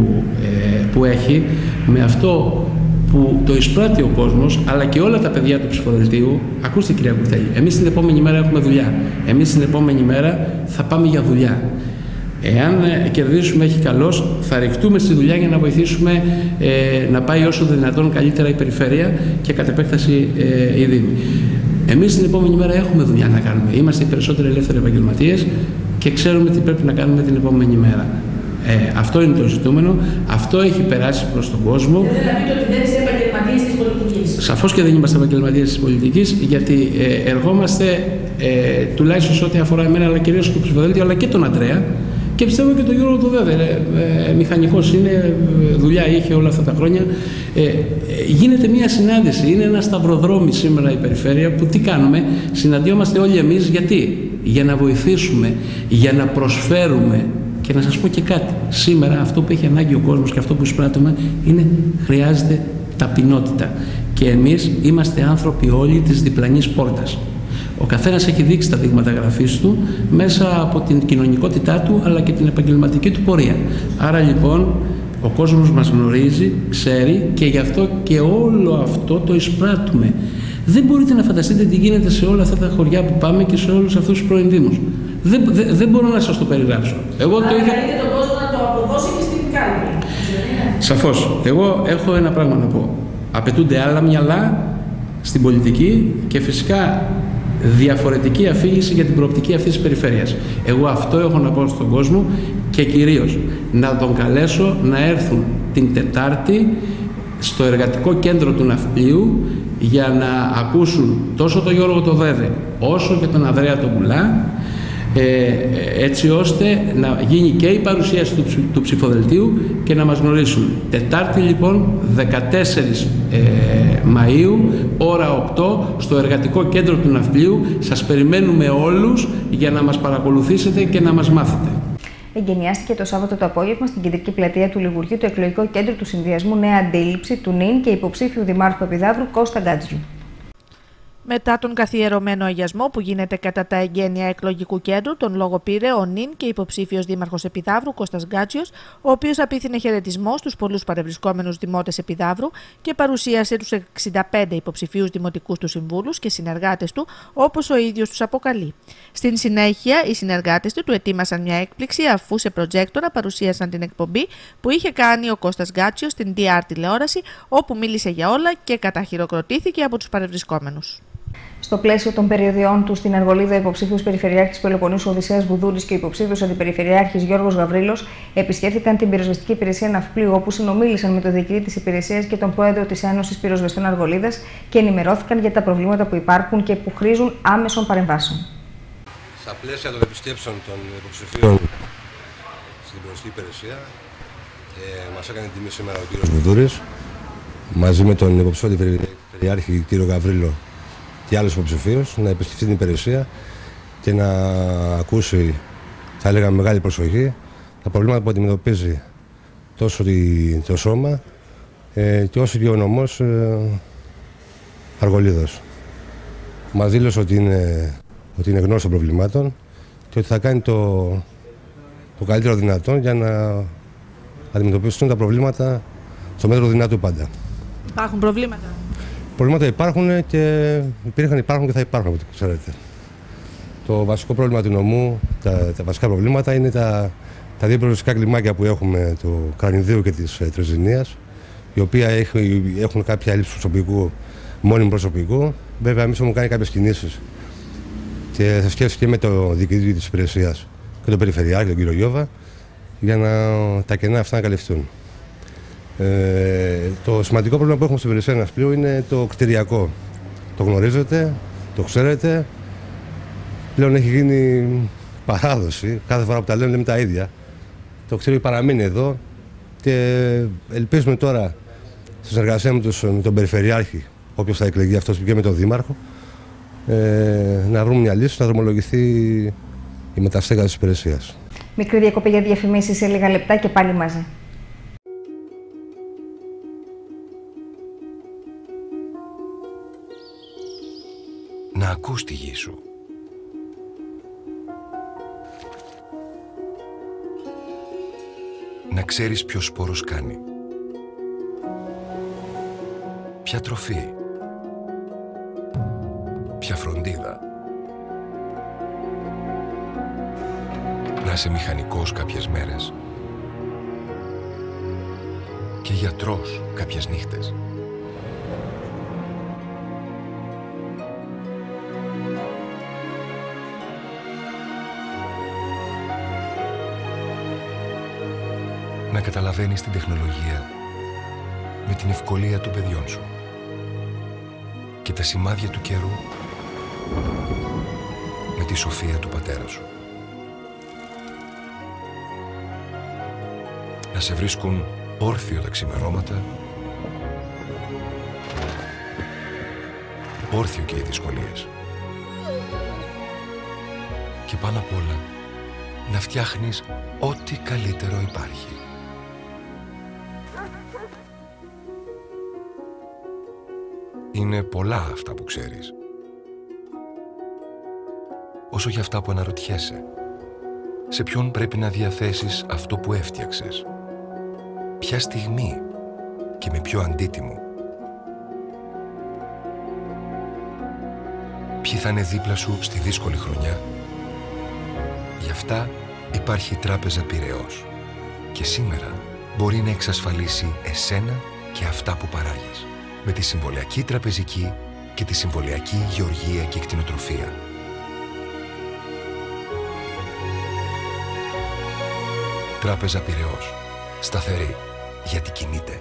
που έχει, με αυτό που το εισπράττει ο κόσμος, αλλά και όλα τα παιδιά του ψηφοδελτίου. Ακούστε, κυρία Κουτέλη, εμείς την επόμενη μέρα έχουμε δουλειά. Εμείς την επόμενη μέρα θα πάμε για δουλειά. Εάν κερδίσουμε, έχει καλώς, θα ρηχτούμε στη δουλειά για να βοηθήσουμε να πάει όσο δυνατόν καλύτερα η περιφέρεια και κατ' επέκταση η Δήμη. Εμείς την επόμενη μέρα έχουμε δουλειά να κάνουμε. Είμαστε οι περισσότεροι ελεύθεροι επαγγελματίες και ξέρουμε τι πρέπει να κάνουμε την επόμενη μέρα. Αυτό είναι το ζητούμενο, αυτό έχει περάσει προς τον κόσμο. Δεν θα πείτε ότι δεν είστε επαγγελματίες της πολιτικής? Σαφώς και δεν είμαστε επαγγελματίες της πολιτικής, γιατί εργόμαστε τουλάχιστον σε ό,τι αφορά εμένα, αλλά κυρίως το ψηφοδέλτιο, αλλά και τον Ανδρέα. Και πιστεύω και τον Γιώργο του Δέδε, μηχανικός είναι, δουλειά είχε όλα αυτά τα χρόνια. Γίνεται μια συνάντηση, είναι ένα σταυροδρόμι σήμερα η περιφέρεια που τι κάνουμε, συναντιόμαστε όλοι εμείς γιατί? Για να βοηθήσουμε, για να προσφέρουμε. Και να σας πω και κάτι, σήμερα αυτό που έχει ανάγκη ο κόσμος και αυτό που εισπράττουμε χρειάζεται ταπεινότητα. Και εμείς είμαστε άνθρωποι όλοι της διπλανής πόρτας. Ο καθένας έχει δείξει τα δείγματα γραφής του μέσα από την κοινωνικότητά του αλλά και την επαγγελματική του πορεία. Άρα λοιπόν ο κόσμος μας γνωρίζει, ξέρει και γι' αυτό και όλο αυτό το εισπράττουμε. Δεν μπορείτε να φανταστείτε τι γίνεται σε όλα αυτά τα χωριά που πάμε και σε όλους αυτούς τους πρώην δήμους. Δεν μπορώ να σας το περιγράψω. Εγώ το είχα... Θέλετε τον κόσμο να το αποδώσει και στην κάλπη. Σαφώς. Εγώ έχω ένα πράγμα να πω. Απαιτούνται άλλα μυαλά στην πολιτική και φυσικά διαφορετική αφήγηση για την προοπτική αυτής της περιφέρειας. Εγώ αυτό έχω να πω στον κόσμο και κυρίως να τον καλέσω να έρθουν την Τετάρτη στο εργατικό κέντρο του Ναυπλίου για να ακούσουν τόσο τον Γιώργο το Δέδε όσο και τον Ανδρέα τον Πουλά, έτσι ώστε να γίνει και η παρουσίαση του ψηφοδελτίου και να μας γνωρίσουν. Τετάρτη λοιπόν 14 Μαΐου ώρα 8 στο εργατικό κέντρο του Ναυπλίου. Σας περιμένουμε όλους για να μας παρακολουθήσετε και να μας μάθετε. Εγκαινιάστηκε το Σάββατο το απόγευμα στην κεντρική πλατεία του Λιγουριού το εκλογικό κέντρο του Συνδυασμού Νέα Αντίληψη του ΝΙΝ και υποψήφιου Δημάρχου Επιδαύρου Κώστα Γκάτζιου. Μετά τον καθιερωμένο αγιασμό που γίνεται κατά τα εγγένεια εκλογικού κέντρου, τον λόγο πήρε ο νυν και υποψήφιος δήμαρχος Επιδαύρου Κώστας Γκάτσιος, ο οποίος απίθυνε χαιρετισμό στους πολλούς παρευρισκόμενους δημότες Επιδαύρου και παρουσίασε τους 65 υποψηφίους δημοτικούς του συμβούλους και συνεργάτες του, όπως ο ίδιος τους αποκαλεί. Στην συνέχεια, οι συνεργάτες του ετοίμασαν μια έκπληξη αφού σε προτζέκτορα παρουσίασαν την εκπομπή που είχε κάνει ο Κώστας Γκάτσιος στην DR τηλεόραση, όπου μίλησε για όλα και καταχειροκροτήθηκε από τους παρευρισκόμενους. Στο πλαίσιο των περιοδιών του στην Αργολίδα, ο υποψήφιος Περιφερειάρχης Πελοποννήσου Οδυσσέας Βουδούρης και ο υποψήφιος Αντιπεριφερειάρχης Γιώργος Γαβρίλος επισκέφθηκαν την πυροσβεστική υπηρεσία Ναυπλίου, όπου συνομίλησαν με τον διοικητή της υπηρεσίας και τον πρόεδρο της Ένωσης Πυροσβεστών Αργολίδας και ενημερώθηκαν για τα προβλήματα που υπάρχουν και που χρήζουν άμεσων παρεμβάσεων. Στα πλαίσια των επισκέψεων των υποψηφίων στην πυροσβεστική υπηρεσία, μας έκανε τιμή σήμερα ο κ. Βουδούρης μαζί με τον υποψήφιο Αντιπεριφερειάρχη κ. Γαβρίλο και άλλους υποψηφίους να επισκεφτεί την υπηρεσία και να ακούσει, θα έλεγα με μεγάλη προσοχή, τα προβλήματα που αντιμετωπίζει τόσο το σώμα και όσο και ο νομός Αργολίδος. Μας δήλωσε ότι είναι γνώστος των προβλημάτων και ότι θα κάνει το καλύτερο δυνατόν για να αντιμετωπίσουν τα προβλήματα στο μέτρο δυνατού πάντα. Υπάρχουν προβλήματα? Προβλήματα υπάρχουν και υπάρχουν και θα υπάρχουν, όπως ξέρετε. Το βασικό πρόβλημα του νομού, τα βασικά προβλήματα είναι τα δύο πυροσβεστικά κλιμάκια που έχουμε, του Κρανιδίου και της Τρεζινίας, οι οποία έχουν κάποια έλλειψη προσωπικού, μόνιμου προσωπικού. Βέβαια, εμείς έχουμε κάνει κάποιες κινήσεις και σε σχέση και με το διοικητή της υπηρεσίας και τον Περιφερειάρχη, τον κύριο Γιώβα, για να τα κενά αυτά να καλυφθούν. Το σημαντικό πρόβλημα που έχουμε στην υπηρεσία Ναυπλίου είναι το κτηριακό. Το γνωρίζετε, το ξέρετε. Πλέον έχει γίνει παράδοση. Κάθε φορά που τα λέμε τα ίδια. Το κτίριο παραμείνει εδώ και ελπίζουμε τώρα στη συνεργασία με τον Περιφερειάρχη, όποιος θα εκλεγεί αυτός και με τον Δήμαρχο, να βρούμε μια λύση, να δρομολογηθεί η μεταστέγαση της υπηρεσίας. Μικρή διακοπή για διαφημίσεις σε λίγα λεπτά και πάλι μαζί. Να ακούς τη γη σου. Να ξέρεις ποιος σπόρος κάνει. Ποια τροφή. Ποια φροντίδα. Να είσαι μηχανικός κάποιες μέρες και γιατρός κάποιες νύχτες. Να καταλαβαίνεις την τεχνολογία με την ευκολία των παιδιών σου και τα σημάδια του καιρού με τη σοφία του πατέρα σου. Να σε βρίσκουν όρθιο τα ξημερώματα, όρθιο και οι δυσκολίες. Και πάνω απ' όλα, να φτιάχνεις ό,τι καλύτερο υπάρχει. Είναι πολλά αυτά που ξέρεις. Όσο για αυτά που αναρωτιέσαι, σε ποιον πρέπει να διαθέσεις αυτό που έφτιαξες, ποια στιγμή και με ποιο αντίτιμο. Ποιοι θα είναι δίπλα σου στη δύσκολη χρονιά. Γι' αυτά υπάρχει η Τράπεζα Πειραιώς και σήμερα μπορεί να εξασφαλίσει εσένα και αυτά που παράγεις με τη συμβολιακή τραπεζική και τη συμβολιακή γεωργία και κτηνοτροφία. Τράπεζα Πειραιώς. Σταθερή, γιατί κινείται.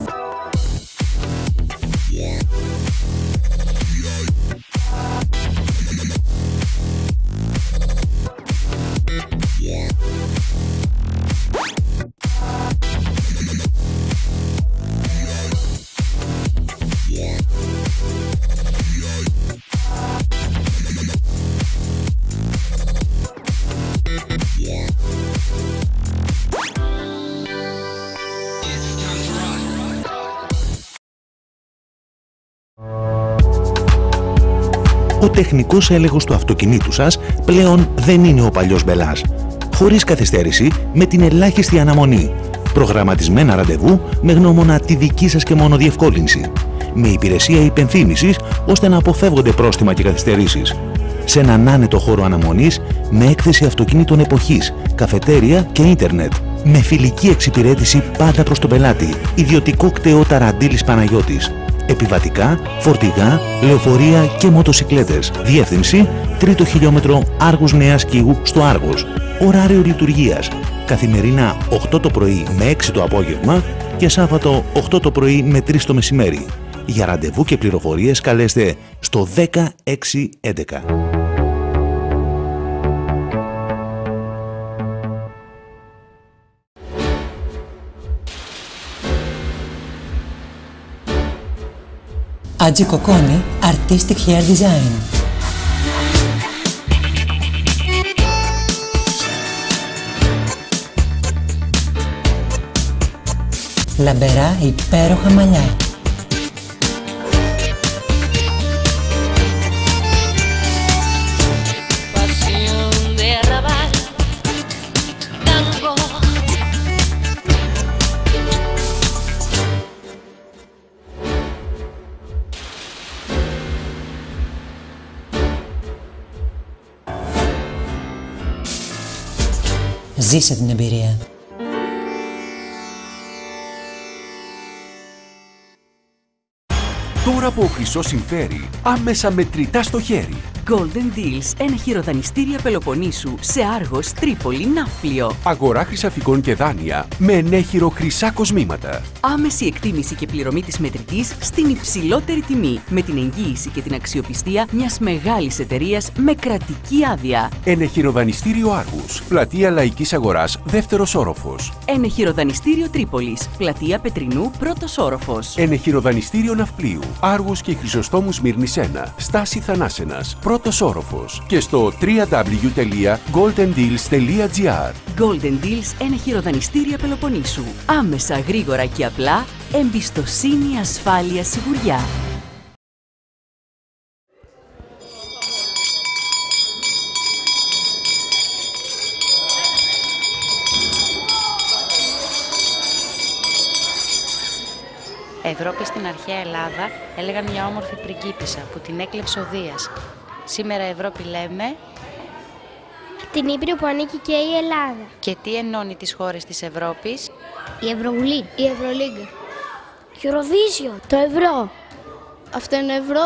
Ο τεχνικός έλεγχος του αυτοκινήτου σας πλέον δεν είναι ο παλιός μπελάς. Χωρίς καθυστέρηση, με την ελάχιστη αναμονή. Προγραμματισμένα ραντεβού με γνώμονα τη δική σας και μόνο διευκόλυνση. Με υπηρεσία υπενθύμησης ώστε να αποφεύγονται πρόστιμα και καθυστερήσεις. Σε έναν άνετο χώρο αναμονής με έκθεση αυτοκινήτων εποχής, καφετέρια και ίντερνετ. Με φιλική εξυπηρέτηση πάντα προς τον πελάτη. Ιδιωτικό κτέο Ταραντήλης Παναγιώτης. επιβατικά, φορτηγά, λεωφορεία και μοτοσικλέτες. Διεύθυνση 3ο χιλιόμετρο Άργους Νέας Κήγου στο Άργος. Ωράριο λειτουργίας: καθημερινά 8 το πρωί με 6 το απόγευμα και Σάββατο 8 το πρωί με 3 το μεσημέρι. Για ραντεβού και πληροφορίες καλέστε στο 10611. Agi Cocconi Artistic Hair Design. Λαμπερά υπέροχα μαλλιά. Ζήσε την εμπειρία. Τώρα που ο χρυσός συμφέρει, άμεσα μετρητά στο χέρι. Golden Deals, ενεχειροδανιστήρια Πελοποννήσου σε Άργος, Τρίπολη, Ναύπλιο. Αγορά χρυσαφικών και δάνεια με ενέχειρο χρυσά κοσμήματα. Άμεση εκτίμηση και πληρωμή της μετρητής στην υψηλότερη τιμή, με την εγγύηση και την αξιοπιστία μιας μεγάλης εταιρείας με κρατική άδεια. Ενεχειροδανιστήριο Άργους, πλατεία Λαϊκής Αγοράς, δεύτερος όροφος. Ενεχειροδανιστήριο Τρίπολης, πλατεία Πετρινού, πρώτος όροφος. Ενεχειροδανιστήριο Ναυπλίου, Άργους και Χρυσοστόμου Σμύρνης 1, στάση Θανάσενας, πρώτος όροφος. Και στο www.goldendeals.gr. Golden Deals, ενεχειροδανιστήρια Πελοποννήσου. Άμεσα, γρήγορα και απλά, εμπιστοσύνη, ασφάλεια, σιγουριά. Ευρώπη στην αρχαία Ελλάδα έλεγαν μια όμορφη πριγκίπισσα που την έκλεψε ο Δίας. Σήμερα Ευρώπη λέμε την Ήπειρο που ανήκει και η Ελλάδα. Και τι ενώνει τις χώρες της Ευρώπης? Η Ευρωβουλή, η Ευρωλίγκα, Eurovision, το ευρώ. Αυτό είναι ευρώ.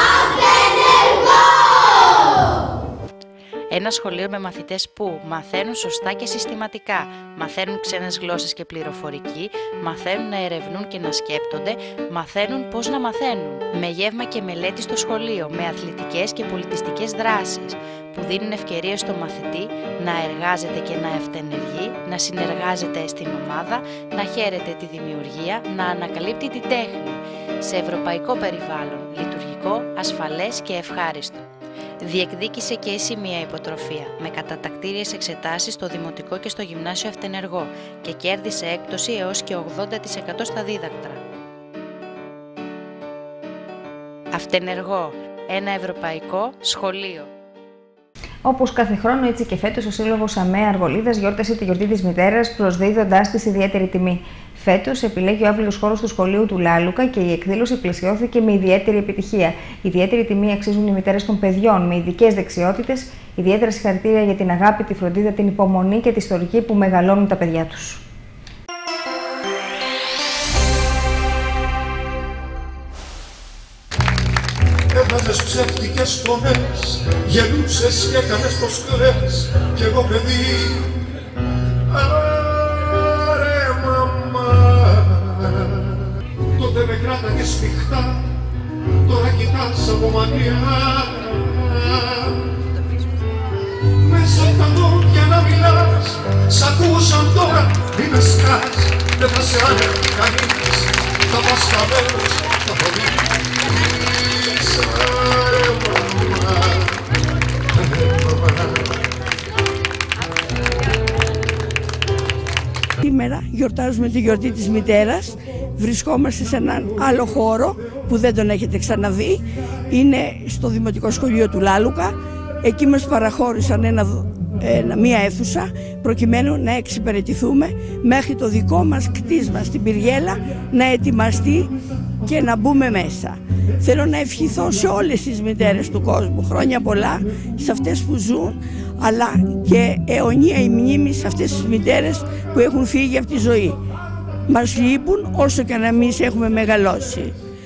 Ένα σχολείο με μαθητές που μαθαίνουν σωστά και συστηματικά, μαθαίνουν ξένες γλώσσες και πληροφορική, μαθαίνουν να ερευνούν και να σκέπτονται, μαθαίνουν πώς να μαθαίνουν, με γεύμα και μελέτη στο σχολείο, με αθλητικές και πολιτιστικές δράσεις, που δίνουν ευκαιρίες στο μαθητή να εργάζεται και να ευτενεργεί, να συνεργάζεται στην ομάδα, να χαίρεται τη δημιουργία, να ανακαλύπτει τη τέχνη, σε ευρωπαϊκό περιβάλλον, λειτουργικό, ασφαλές και ευχάριστο. Διεκδίκησε και εσύ μία υποτροφία, με κατατακτήριες εξετάσεις στο Δημοτικό και στο Γυμνάσιο Ευτενεργό και κέρδισε έκπτωση έως και 80% στα δίδακτρα. Ευτενεργό, ένα ευρωπαϊκό σχολείο. Όπως κάθε χρόνο, έτσι και φέτος ο Σύλλογος ΑΜΕ Αργολίδας γιόρτασε τη γιορτή της μητέρας, προσδίδοντάς της ιδιαίτερη τιμή. Φέτος επιλέγει ο άβυλος χώρος του σχολείου του Λάλουκα και η εκδήλωση πλαισιώθηκε με ιδιαίτερη επιτυχία. Ιδιαίτερη τιμή αξίζουν οι μητέρες των παιδιών με ειδικές δεξιότητες, ιδιαίτερα συγχαρητήρια για την αγάπη, τη φροντίδα, την υπομονή και τη στοργή που μεγαλώνουν τα παιδιά τους. Έβαζες ψεύτικες φωνές, γελούσες και έκανες πως κλαις κι εγώ παιδί. Άρε μαμά, τότε με κράταγες σφιχτά, τώρα κοιτάς από μανία. Μέσα απ' τα λόγια να μιλάς, σ' ακούσαν τώρα μη με σκάς. Δεν θα σε άνεχε κανείς, θα πας χαμένος, θα φοβείς. Σήμερα γιορτάζουμε τη γιορτή της μητέρας. Βρισκόμαστε σε έναν άλλο χώρο που δεν τον έχετε ξαναδεί. Είναι στο Δημοτικό Σχολείο του Λάλουκα. Εκεί μας παραχώρησαν μία αίθουσα προκειμένου να εξυπηρετηθούμε μέχρι το δικό μας κτίσμα στην Πυργέλα να ετοιμαστεί και να μπούμε μέσα. Θέλω να ευχηθώ σε όλες τις μητέρες του κόσμου χρόνια πολλά, σε αυτές που ζουν, αλλά και αιωνία η μνήμη σε αυτές τις μητέρες που έχουν φύγει από τη ζωή. Μας λείπουν όσο και να εμείς έχουμε μεγαλώσει.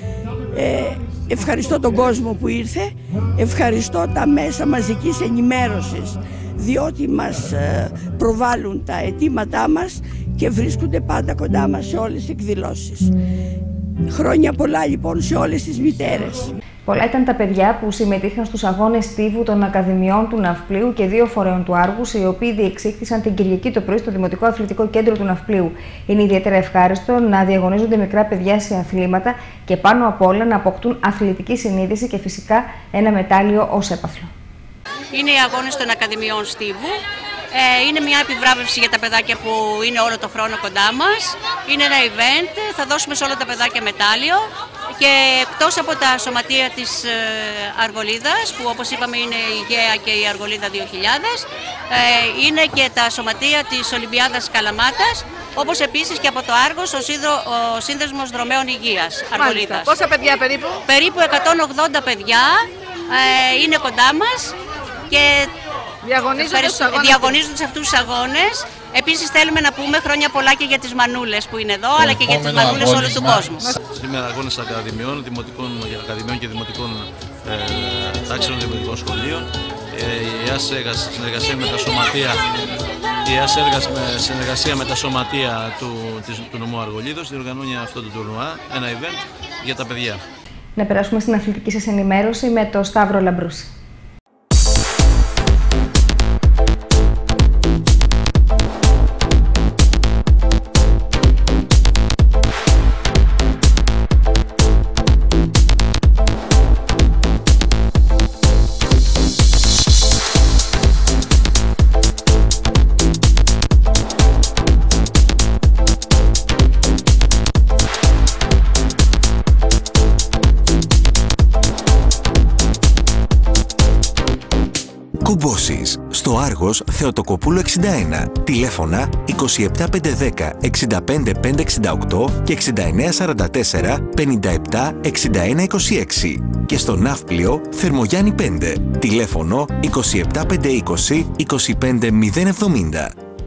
Ευχαριστώ τον κόσμο που ήρθε, ευχαριστώ τα μέσα μαζικής ενημέρωσης, διότι μας προβάλλουν τα αιτήματά μας και βρίσκονται πάντα κοντά μας σε όλες τις εκδηλώσεις. Χρόνια πολλά λοιπόν σε όλες τις μητέρες. Πολλά ήταν τα παιδιά που συμμετείχαν στους αγώνες στίβου των Ακαδημιών του Ναυπλίου και 2 φορέων του Άργους, οι οποίοι διεξήχθησαν την Κυριακή το πρωί στο Δημοτικό Αθλητικό Κέντρο του Ναυπλίου. Είναι ιδιαίτερα ευχάριστο να διαγωνίζονται μικρά παιδιά σε αθλήματα και πάνω απ' όλα να αποκτούν αθλητική συνείδηση και φυσικά ένα μετάλλιο ως έπαθλο. Είναι οι αγώνες των Ακαδημιών στίβου. Είναι μια επιβράβευση για τα παιδάκια που είναι όλο το χρόνο κοντά μας. Είναι ένα event, θα δώσουμε σε όλα τα παιδάκια μετάλλιο και εκτός από τα σωματεία της Αργολίδας, που όπως είπαμε είναι η ΓΕΑ και η Αργολίδα 2000, είναι και τα σωματεία της Ολυμπιάδας Καλαμάτας, όπως επίσης και από το Άργος ο Σύνδεσμος Δρομέων Υγείας Αργολίδας. Πόσα παιδιά περίπου? Περίπου 180 παιδιά είναι κοντά μας και διαγωνίζονται σε αυτούς τους αγώνες. Επίσης θέλουμε να πούμε χρόνια πολλά και για τις μανούλες που είναι εδώ, αλλά και για τις μανούλες όλου του κόσμου. Σήμερα αγώνες ακαδημιών, ακαδημιών και δημοτικών τάξεων δημοτικών σχολείων. Η ΑΣΕΓΑ συνεργασία με τα σωματεία του νομού Αργολίδος διοργανώνει αυτό το τουρνουά, ένα event για τα παιδιά. Να περάσουμε στην αθλητική σας ενημέρωση με το Σταύρο Λαμπρούση. Κουμπώσεις στο Άργος Θεοτοκοπούλου 61, τηλέφωνα 27510 65568 και 6944 57 61 26 και στο Ναύπλιο Θερμογιάννη 5, τηλέφωνο 27520 25070.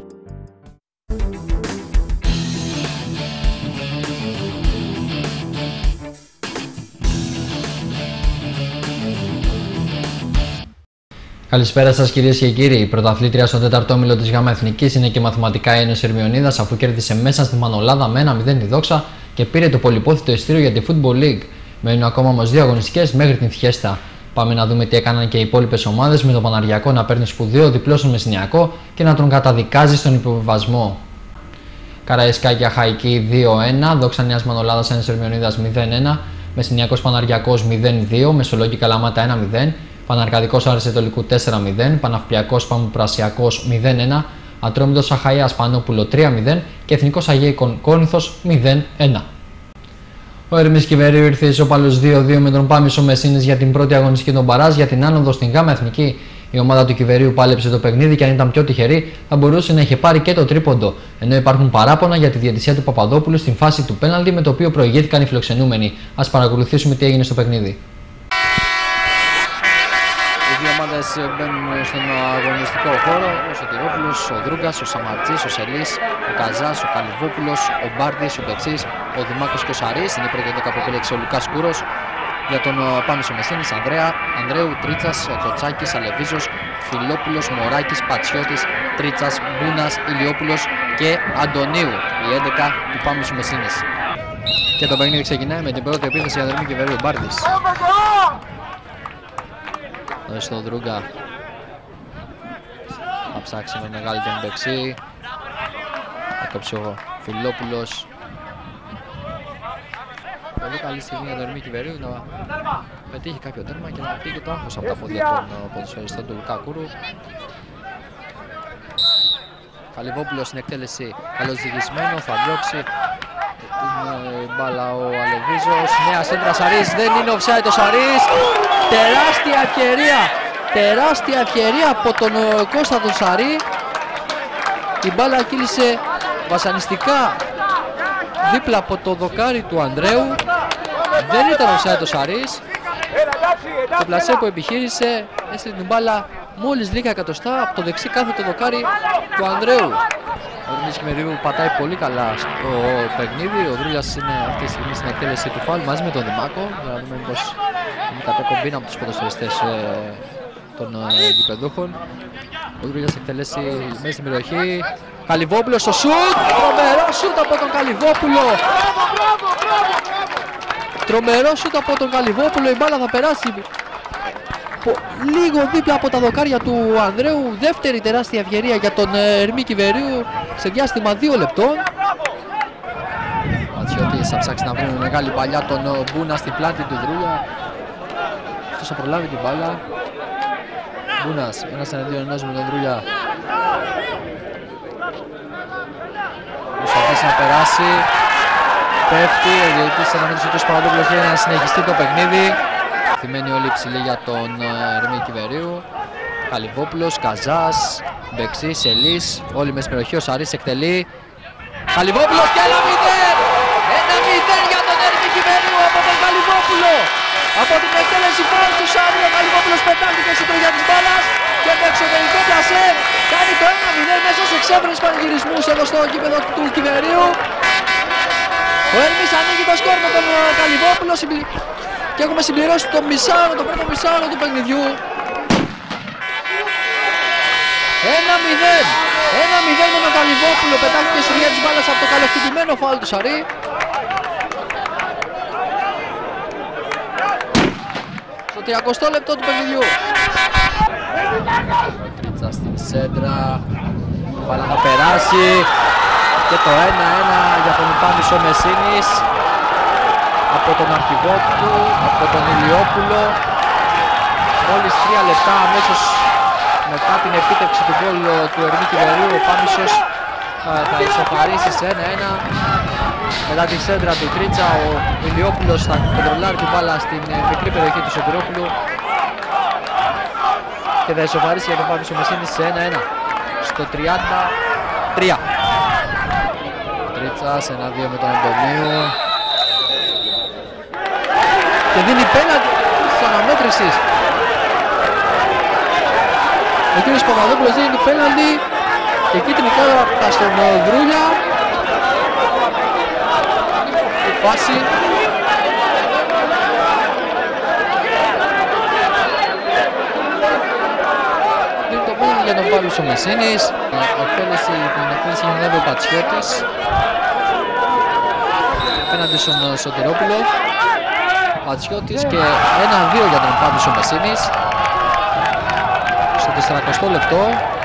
Καλησπέρα σας κυρίες και κύριοι. Η πρωταθλήτρια στο 4ο όμιλο της ΓΑΜΑ Εθνικής είναι και η Μαθηματικά Ένωση Ερμιονίδας, αφού κέρδισε μέσα στη Μανολάδα με 1-0 τη Δόξα και πήρε το πολυπόθητο ειστήριο για τη Football League. Μένουν ακόμα όμως 2 αγωνιστικές μέχρι την Φιέστα. Πάμε να δούμε τι έκαναν και οι υπόλοιπες ομάδες, με το Παναργιακό να παίρνει σπουδαίο διπλό στον Μεσσηνιακό και να τον καταδικάζει στον υποβιβασμό. Καραϊσκάκια Χαϊκή 2-1, Δόξα Νέας Μανολάδας Ένωση Ερμιονίδας 0-1, Μεσσηνιακός Παναργιακός 0-2, Μεσολόγγι Καλαμάτα 1-0. Παναρκαδικός Άρης Ετωλικού 4-0, Παναυπλιακός Παμοπρασιακός 0-1, Ατρόμητος Αχαΐας Πανόπουλο 3-0 και Εθνικός Αγίικων Κόρινθος 0-1. Ο Ερμής Κιβερίου ήρθε ισόπαλος 2-2 με τον Πάμισο Μεσίνης για την πρώτη αγωνιστική των Μπαράζ για την άνοδο στην ΓΑΜΑ Εθνική. Η ομάδα του Κιβερίου πάλεψε το παιχνίδι και αν ήταν πιο τυχερή θα μπορούσε να είχε πάρει και το τρίποντο. Ενώ υπάρχουν παράπονα για τη διαιτησία του Παπαδόπουλου στην φάση του πέναλτι με το οποίο προηγήθηκαν οι φιλοξενούμενοι. Ας παρακολουθήσουμε τι έγινε στο παιχνίδι. Μπαίνουν στον αγωνιστικό χώρο ο Σωτηρόπουλος, ο Δρούγκας, ο Σαμαρτζής, ο Σελής, ο Καζάς, ο Καλυβόπουλος, ο Μπάρντης, ο Μπετσής, ο Δημάκος και ο Σαρής. Είναι η πρώτη 11 που επέλεξε ο Λουκάς Κούρος. Για τον Πάμισο Μεσίνης, Ανδρέου, Τρίτσας, Κοτσάκης, Αλεβίζος, Φιλόπουλος, Μωράκης, Πατσιώτης, Τρίτσας, Μπούνας, Ηλιόπουλος και Αντωνίου. Η 11 του Πάμισο Μεσίνης. Και το παιχνίδι ξεκινάει με την πρώτη επίθεση για Δερμή Κιβερίου. Μπάρντης. Στο Δρούγκα θα ψάξει με μεγάλη τον Μπεξί. Θα κόψει ο Φιλόπουλος. Πολύ καλή στιγμή για τον Ερμή Κιβερίου να πετύχει κάποιο τέρμα και να πήγε το άγχος από τα πόδια των ποδοσφαιριστών του Λουκά Κούρου. Καλυβόπουλος στην εκτέλεση, καλοζυγισμένο, θα διώξει την μπάλα ο Αλεβίζος. Νέα σέντρα Σαρής, δεν είναι offside ο Σαρής. Τεράστια ευκαιρία, τεράστια ευκαιρία από τον Κώστα τον Σαρή. Η μπάλα κύλησε βασανιστικά δίπλα από το δοκάρι του Ανδρέου. Δεν ήταν offside ο Σαρής. Το πλασέ που επιχείρησε έστειλε την μπάλα μόλις λίγα εκατοστά από το δεξί κάθετο δοκάρι του Ανδρέου. Ο Ερμής Κυμερίου πατάει πολύ καλά στο παιχνίδι. Ο Δρούλιας είναι αυτή τη στιγμή στην εκτέλεση του φάουλ μαζί με τον Δημάκο. Για να δούμε μήπως είναι κάποια κομπίνα από τους ποδοσφαιριστές των γηπεδούχων. Ο Δρούλιας εκτελέσει μέσα στην περιοχή. Καλυβόπουλος στο σουτ. Τρομερό σουτ από τον Καλυβόπουλο. Τρομερό σουτ από τον Καλυβόπουλο. Η μπάλα θα περάσει λίγο δίπλα από τα δοκάρια του Ανδρέου. Δεύτερη τεράστια ευκαιρία για τον Ερμή Κιβερίου σε διάστημα 2 λεπτών. Ο Ματσιώτης θα ψάξει να βρει με μεγάλη παλιά τον Μπούνα στην πλάτη του Δρούλια. Αυτός θα προλάβει την μπάλα. Μπούνας, ένας εναντίον ενός με τον Δρούλια. Προσπαθήσει να περάσει. Πέφτει, ο διαιτητής αναμένει ο Παπαδόπουλος για να συνεχιστεί το παιχνίδι. Θυμαίνει όλοι ψηλή για τον Ερμή Κιβερίου. Καλυβόπουλος, Καζάς, Μπεξής, Ελής, όλοι μέσα στην περιοχή. Ο Σαρής εκτελεί. Καλυβόπουλος και 1-0! 1-0 για τον Ερμή Κιβερίου από τον Καλυβόπουλο. Από την εκτέλεση φάουλ του Σαρή, ο Καλυβόπουλος πετάχτηκε στην τρογιά της μπάλας και με εξωτερικό πλασέ κάνει το 1-0 μέσα σε ξέφρενους πανηγυρισμούς εδώ στο γήπεδο του Κιβερίου. Ο Ερμής ανοίγει το σκορ με τον Καλυβόπουλο και έχουμε συμπληρώσει το μισάωρο, το πρώτο μισάωρο του παιχνιδιού. 1-0. 1-0 με τον Καλυβόπουλο, πετάχτηκε στη τρογιά της μπάλας από το καλοχτυπημένο φάουλ του Σαρή. Στο 30 λεπτό του παιχνιδιού. Τρίτσα στην σέντρα. Μπάλα θα περάσει. Και το 1-1 για τον Πάνησο Μεσίνης. Από τον αρχηγό του, από τον Ηλιόπουλο. Μόλις 3 λεπτά αμέσως μετά την επίτευξη του γκολ του Ερμή Κιβερίου, ο Πάνησος θα ισοφαρίσει σε 1-1. Μετά τη σέντρα του Τρίτσα, ο Ηλιόπουλος θα κοντρολάρει την μπάλα στην μικρή περιοχή του Σωτηρόπουλου και θα ισοφαρίσει για τον Πάνησο Μεσίνης σε 1-1 στο 33. Τρίτσας 1-2 με τον Αντωνίου και δίνει πέναντι της αναμέτρησης. Ο κύριος Παπαδόπουλος δίνει πέναντι και κίτρινη κάρτα στον Δρούλια. Φάση. Δίνει το πέναντι για τον Πάνησο Μεσίνης. Την εκτέλεση γεννεύει ο Πατσιώτης απέναντι στον Σωτηρόπουλο. Πατσιώτης και 1-2 για τον Πάνησο Μεσίνης στο 40 λεπτό.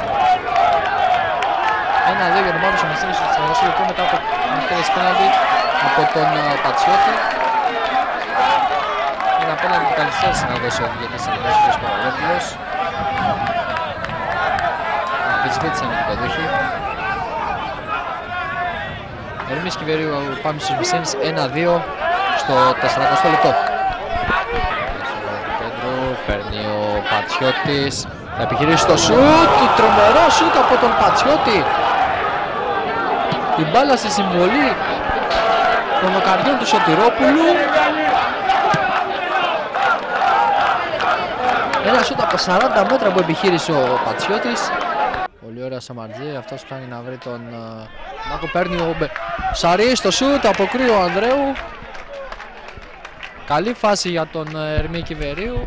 1-2 για τον Πάνησο Μεσίνης στο 40 λεπτό μετά από την εκτέλεση πέναντι από τον Πατσιώτη. Ένα πέναντι που καλυψέρασε να δώσει ο διαιτητής ο Παπαδόπουλος. Αμφισβήτησαν οι παιδούχοι. Ερμής Κιβερίου, ο Πάνησος Μεσίνης 1-2 στο 40 λεπτό. Παίρνει ο Πατσιώτης, θα επιχειρήσει το σουτ, τρομερό σουτ από τον Πατσιώτη. Την μπάλα στη συμβολή των δοκαριών του Σωτηρόπουλου. Ένα σουτ από 40 μέτρα που επιχείρησε ο Πατσιώτης. Πολύ ωραία Σαμαρτζή, αυτός ψάχνει να βρει τον Μάκο, παίρνει ο Σαρή στο σουτ, αποκρούει ο Ανδρέου. Καλή φάση για τον Ερμή Κιβερίου.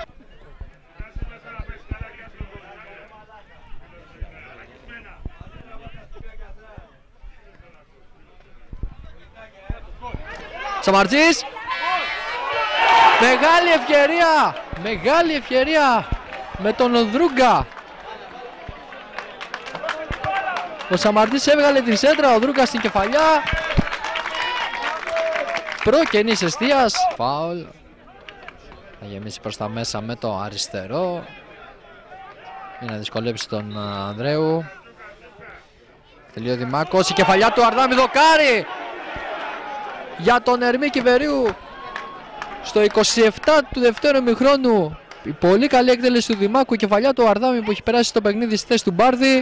Σαμαρτζής. Μεγάλη ευκαιρία. Μεγάλη ευκαιρία με τον Δρούγκα. Ο Σαμαρτής έβγαλε τη σέντρα, ο Δρούγκας στην κεφαλιά. Προκενής εστίας. Φάουλ. Θα γεμίσει προς τα μέσα με το αριστερό για να δυσκολέψει τον Ανδρέου. Τελείω Δημάκος, η κεφαλιά του Αρδάμι, δοκάρι για τον Ερμή Κιβερίου στο 27 του δευτέρου ημιχρόνου. Η πολύ καλή εκτέλεση του Δημάκου, η κεφαλιά του Αρδάμι που έχει περάσει στο παιχνίδι στη θέση του Μπάρδη.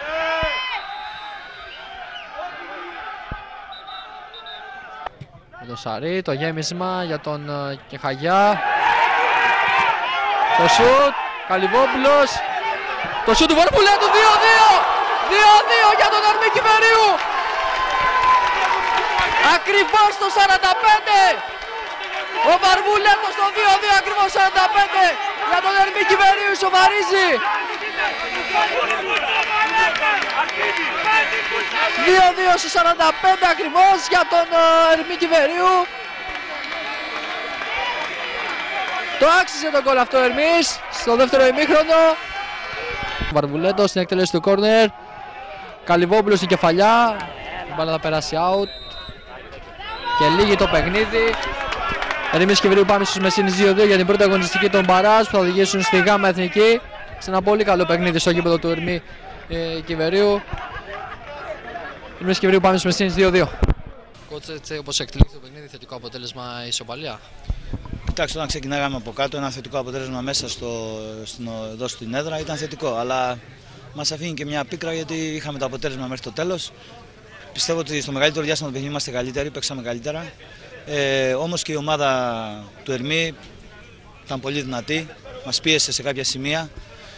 Το Σαρή, το γέμισμα για τον Κεχαγιά. Το σουτ, Καλυβόπουλος Το σούτ του Βαρβουλέτου, 2-2! 2-2 για τον Ερμή Κυπερίου! Ακριβώς το 45! Ο Βαρβουλέτος το 2-2, ακριβώς 45 για τον Ερμή Κυπερίου, ισοφαρίζει! 2-2 στο 45 ακριβώς για τον Ερμή Κυπερίου. Το άξιζε το γκολ αυτό ο Ερμής στο δεύτερο ημίχρονο. Βαρβουλέτος στην εκτέλεση του κόρνερ. Καλυβόπουλος στην κεφαλιά. Η μπάλα θα περάσει out. Και λύγει το παιχνίδι. Ερμής Κυπερίου πάμε στους Μεσίνης 2-2 για την πρώτη αγωνιστική των Μπαράζ που θα οδηγήσουν στη Γάμα Εθνική. Σε ένα πολύ καλό παιχνίδι στο γήπεδο του Ερμή Κυπερίου. Ερμής Κυπερίου πάμε στους Μεσίνης 2-2. Κότσε, όπως εκτελήθηκε το παιχνίδι, θετικό αποτέλεσμα ισοπαλία. Κοιτάξτε, όταν ξεκινάγαμε από κάτω, ένα θετικό αποτέλεσμα μέσα εδώ στην έδρα ήταν θετικό. Αλλά μας αφήνει και μια πίκρα γιατί είχαμε το αποτέλεσμα μέχρι το τέλος. Πιστεύω ότι στο μεγαλύτερο διάστημα του παιχνιδιού είμαστε καλύτεροι, παίξαμε καλύτερα. Όμως και η ομάδα του Ερμή ήταν πολύ δυνατή, μας πίεσε σε κάποια σημεία.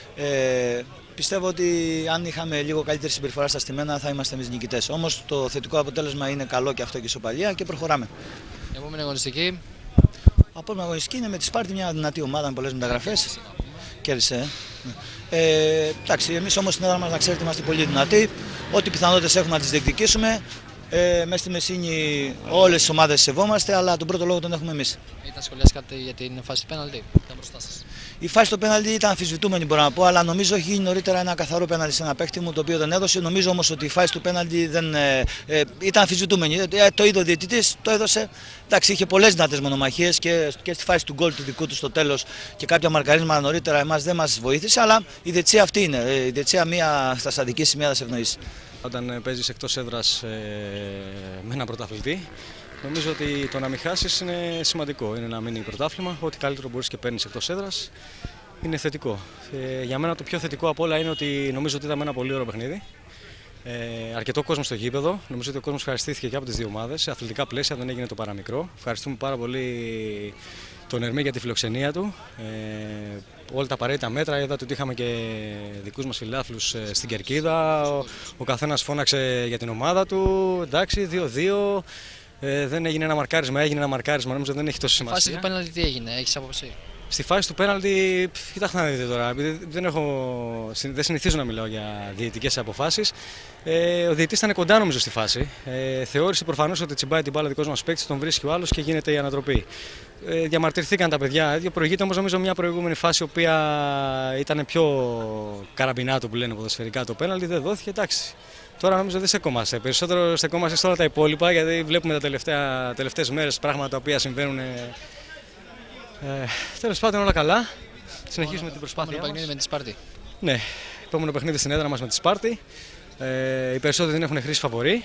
Πιστεύω ότι αν είχαμε λίγο καλύτερη συμπεριφορά στα στημένα θα είμαστε εμείς νικητές. Όμως το θετικό αποτέλεσμα είναι καλό και αυτό και ισοπαλία και προχωράμε. Η επόμενη αγωνιστική. Επόμενη αγωνιστική είναι με τη Σπάρτη, μια δυνατή ομάδα με πολλές μεταγραφές. Κέρδισε. Εντάξει, εμείς όμως στην έδρα μας να ξέρετε είμαστε πολύ δυνατοί. Ό,τι πιθανότητες έχουμε να τις διεκδικήσουμε. Μέσα στη Μεσίνη όλες τις ομάδες σεβόμαστε, αλλά τον πρώτο λόγο τον έχουμε εμείς. Ήταν σχολιάσει κάτι για την φάση του πέναλτι, ήταν μπροστά σας? Η φάση του πέναλτι ήταν αμφισβητούμενη, μπορώ να πω, αλλά νομίζω έχει γίνει νωρίτερα ένα καθαρό πέναλτι σε ένα παίκτη μου, το οποίο τον έδωσε. Νομίζω όμως ότι η φάση του πέναλτι δεν ήταν αμφισβητούμενη. Το είδε ο διαιτητής, το έδωσε. Εντάξει, είχε πολλές δυνατές μονομαχίες και στη φάση του γκολ του δικού του στο τέλος και κάποια μαρκαρίσματα νωρίτερα εμάς δεν μας βοήθησε, αλλά η διαιτησία αυτή είναι. Η διαιτησία μία στα στατική μία θα σε ευνοήσει. Όταν παίζεις εκτός έδρας με έναν πρωταθλητή, νομίζω ότι το να μην χάσεις είναι σημαντικό. Είναι ένα μίνι πρωτάθλημα. Ό,τι καλύτερο μπορείς και παίρνεις εκτός έδρας είναι θετικό. Για μένα το πιο θετικό απ' όλα είναι ότι νομίζω ότι είδαμε ένα πολύ ωραίο παιχνίδι. Αρκετό κόσμο στο γήπεδο. Νομίζω ότι ο κόσμος ευχαριστήθηκε και από τις δύο ομάδες. Σε αθλητικά πλαίσια δεν έγινε το παραμικρό. Ευχαριστούμε πάρα πολύ τον Ερμή για τη φιλοξενία του. Όλα τα απαραίτητα μέτρα, είδατε ότι είχαμε και δικούς μας φιλάθλους στην Κερκίδα. Ο καθένας φώναξε για την ομάδα του. Εντάξει, 2-2. Δεν έγινε ένα μαρκάρισμα, έγινε ένα μαρκάρισμα. Νομίζω δεν έχει τόση σημασία. Στη φάση του πέναλτι τι έγινε, έχεις άποψη? Στη φάση του πέναλτι, κοιτάξτε να δείτε τώρα, επειδή δεν συνηθίζω να μιλάω για διαιτητικές αποφάσεις. Ο διαιτητής ήταν κοντά νομίζω στη φάση. Θεώρησε προφανώς ότι τσιμπάει την μπάλα δικός μας παίκτης, τον βρίσκει ο άλλος και γίνεται η ανατροπή. Διαμαρτυρηθήκαν τα παιδιά. Προηγείται όμως νομίζω μια προηγούμενη φάση, η οποία ήταν πιο καραμπινάτο που λένε ποδοσφαιρικά το πέναλτι, δεν δόθηκε. Εντάξει. Τώρα νομίζω δεν στεκόμαστε. Περισσότερο στεκόμαστε σε όλα τα υπόλοιπα, γιατί βλέπουμε τα τελευταίες μέρες πράγματα τα οποία συμβαίνουν. Τέλος πάντων όλα καλά. Συνεχίζουμε την προσπάθεια μας. Παιχνίδι με τη Σπάρτη. Ναι, επόμενο παιχνίδι στην έδρα μας με τη Σπάρτη. Οι περισσότεροι δεν έχουν χρήσει φαβορί.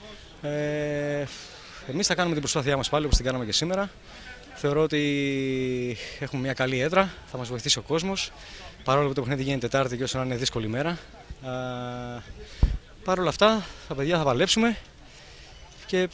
Εμείς θα κάνουμε την προσπάθειά μας πάλι όπως την κάναμε και σήμερα. Θεωρώ ότι έχουμε μια καλή έδρα, θα μας βοηθήσει ο κόσμος. Παρόλο που το παιχνίδι γίνει Τετάρτη και όσο να είναι δύσκολη μέρα. Παρ' όλα αυτά, τα παιδιά θα παλέψουμε και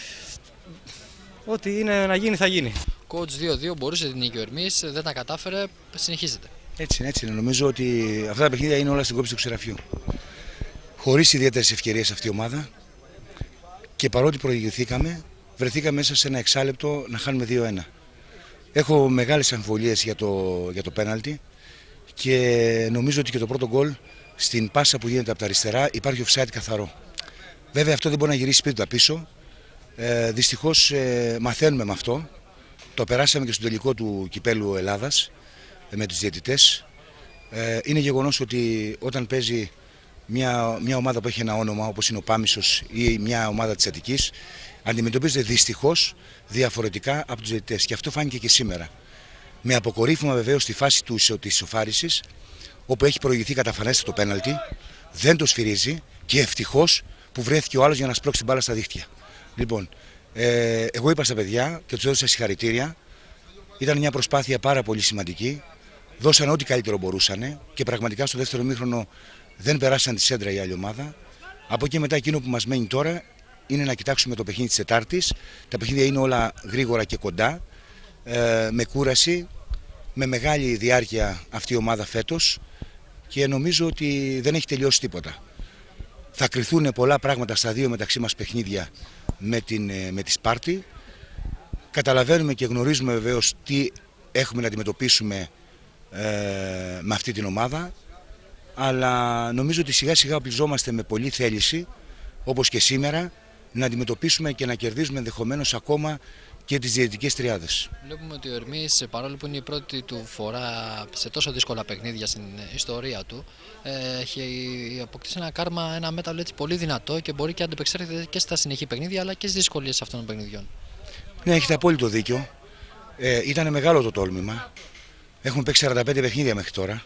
ό,τι είναι να γίνει θα γίνει. Coach 2-2 μπορούσε την νίκη ο Ερμής, δεν τα κατάφερε, συνεχίζεται. Έτσι είναι. Νομίζω ότι αυτά τα παιχνίδια είναι όλα στην κόψη του ξεραφιού. Χωρίς ιδιαίτερες ευκαιρίες αυτή η ομάδα και παρότι προηγηθήκαμε, βρεθήκαμε μέσα σε ένα εξάλεπτο να χάνουμε 2-1. Έχω μεγάλες αμφιβολίες για το πέναλτι και νομίζω ότι και το πρώτο γκολ στην πάσα που γίνεται από τα αριστερά υπάρχει offside καθαρό. Βέβαια αυτό δεν μπορεί να γυρίσει σπίτι του πίσω. Δυστυχώς μαθαίνουμε με αυτό. Το περάσαμε και στο τελικό του Κυπέλου Ελλάδας με τους διαιτητές. Είναι γεγονός ότι όταν παίζει μια ομάδα που έχει ένα όνομα όπως είναι ο Πάμισος ή μια ομάδα της Αττικής, αντιμετωπίζεται δυστυχώς διαφορετικά από τους διαιτητές. Και αυτό φάνηκε και σήμερα. Με αποκορύφωμα βεβαίως στη φάση της ισοφάρισης, όπου έχει προηγηθεί καταφανέστατο πέναλτι, δεν το σφυρίζει και ευτυχώς που βρέθηκε ο άλλος για να σπρώξει την μπάλα στα δίχτυα. Λοιπόν, εγώ είπα στα παιδιά και τους έδωσα συγχαρητήρια. Ήταν μια προσπάθεια πάρα πολύ σημαντική. Δώσαν ό,τι καλύτερο μπορούσαν και πραγματικά στο δεύτερο ημίχρονο δεν περάσαν τη σέντρα η άλλη ομάδα. Από εκεί μετά εκείνο που μας μένει τώρα είναι να κοιτάξουμε το παιχνίδι της Τετάρτης. Τα παιχνίδια είναι όλα γρήγορα και κοντά, με κούραση, με μεγάλη διάρκεια αυτή η ομάδα φέτος. και νομίζω ότι δεν έχει τελειώσει τίποτα. Θα κριθούν πολλά πράγματα στα δύο μεταξύ μας παιχνίδια με τη Σπάρτη. Καταλαβαίνουμε και γνωρίζουμε βεβαίως τι έχουμε να αντιμετωπίσουμε με αυτή την ομάδα, αλλά νομίζω ότι σιγά σιγά οπλιζόμαστε με πολλή θέληση, όπως και σήμερα, να αντιμετωπίσουμε και να κερδίζουμε ενδεχομένως ακόμα και τις διαιτητικές τριάδες. Βλέπουμε ότι ο Ερμής, παρόλο που είναι η πρώτη του φορά σε τόσο δύσκολα παιχνίδια στην ιστορία του, έχει αποκτήσει ένα κάρμα, ένα μέταλλο έτσι πολύ δυνατό και μπορεί και να αντεπεξέλθει και στα συνεχή παιχνίδια αλλά και στις δυσκολίες αυτών των παιχνιδιών. Ναι, έχετε απόλυτο δίκιο. Ήταν μεγάλο το τόλμημα. Έχουμε παίξει 45 παιχνίδια μέχρι τώρα.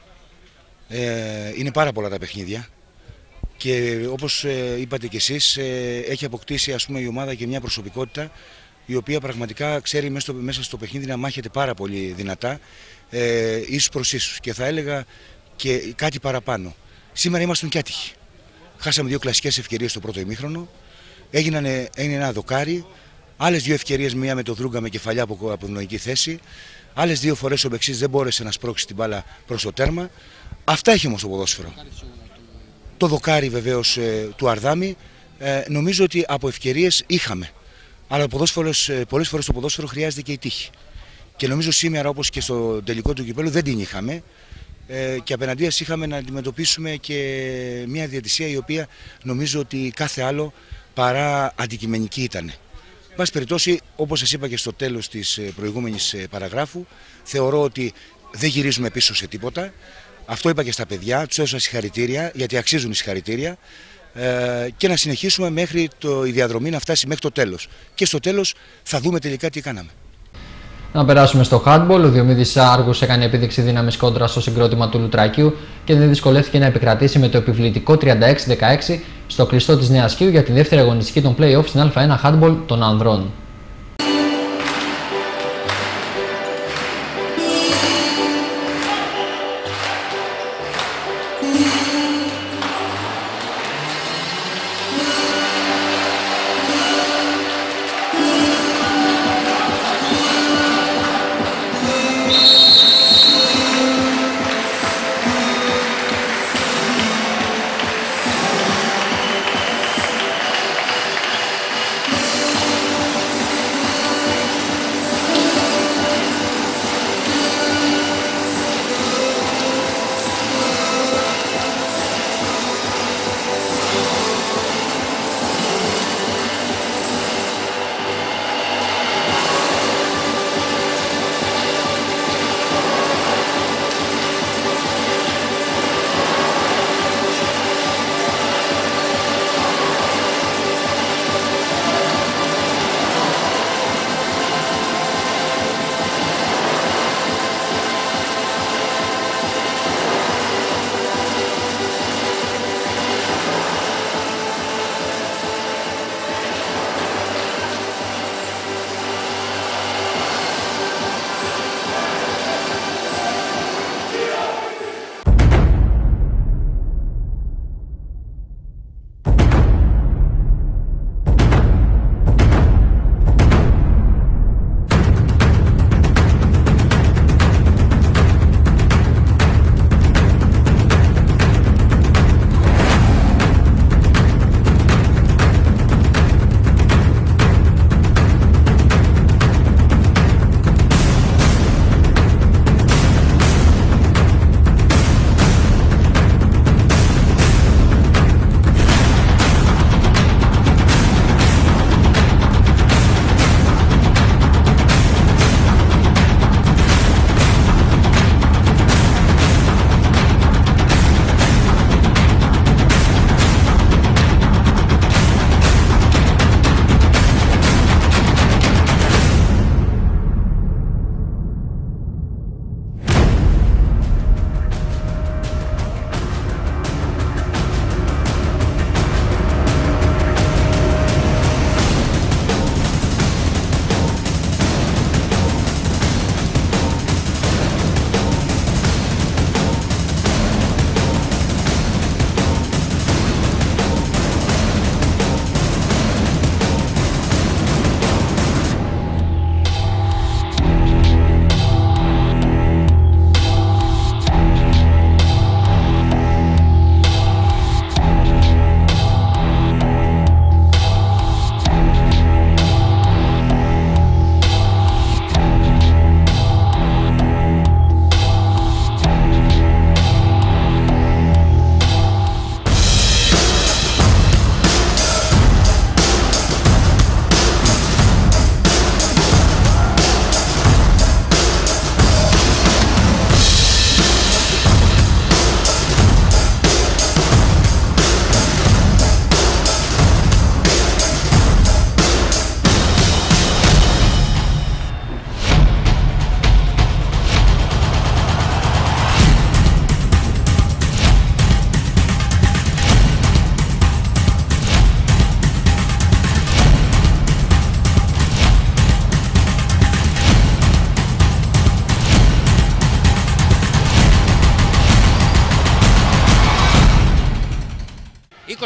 Είναι πάρα πολλά τα παιχνίδια. Και όπως είπατε κι εσείς, έχει αποκτήσει η ομάδα και μια προσωπικότητα η οποία πραγματικά ξέρει μέσα στο παιχνίδι να μάχεται πάρα πολύ δυνατά, ίσους προς ίσους, και θα έλεγα και κάτι παραπάνω. Σήμερα ήμασταν και άτυχοι. Χάσαμε δύο κλασικές ευκαιρίες στο πρώτο ημίχρονο, έγινε ένα δοκάρι, άλλες δύο ευκαιρίες, μία με το Δρούγκα με κεφαλιά από ευνοϊκή θέση, άλλες δύο φορές ο Μπεξής δεν μπόρεσε να σπρώξει την μπάλα προς το τέρμα. Αυτά έχει όμως το ποδόσφαιρο. Το δοκάρι βεβαίως του Αρδάμη, νομίζω ότι από ευκαιρίες είχαμε. Αλλά πολλές φορές το ποδόσφαιρο χρειάζεται και η τύχη. Και νομίζω σήμερα, όπως και στο τελικό του κυπέλλου, δεν την είχαμε. Και απέναντίας είχαμε να αντιμετωπίσουμε και μια διαιτησία η οποία νομίζω ότι κάθε άλλο παρά αντικειμενική ήταν. Εν πάση περιπτώσει, όπως σας είπα και στο τέλος της προηγούμενης παραγράφου, θεωρώ ότι δεν γυρίζουμε πίσω σε τίποτα. Αυτό είπα και στα παιδιά, τους έδωσα συγχαρητήρια, γιατί αξίζουν συγχαρητήρια, και να συνεχίσουμε μέχρι η διαδρομή να φτάσει μέχρι το τέλος. Και στο τέλος θα δούμε τελικά τι κάναμε. Να περάσουμε στο handball. Ο Διομήδης Άργος έκανε επίδειξη δύναμης κόντρα στο συγκρότημα του Λουτρακίου και δεν δυσκολεύτηκε να επικρατήσει με το επιβλητικό 36-16 στο κλειστό της Νέας Κίου για τη δεύτερη αγωνιστική των play-off στην Α1 handball των ανδρών.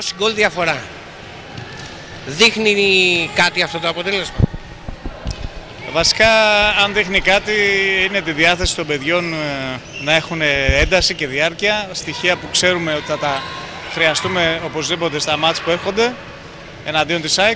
20 γκολ διαφορά. Δείχνει κάτι αυτό το αποτέλεσμα? Βασικά, αν δείχνει κάτι, είναι τη διάθεση των παιδιών να έχουν ένταση και διάρκεια. Στοιχεία που ξέρουμε ότι θα τα χρειαστούμε οπωσδήποτε στα μάτς που έρχονται εναντίον της ΑΕΚ.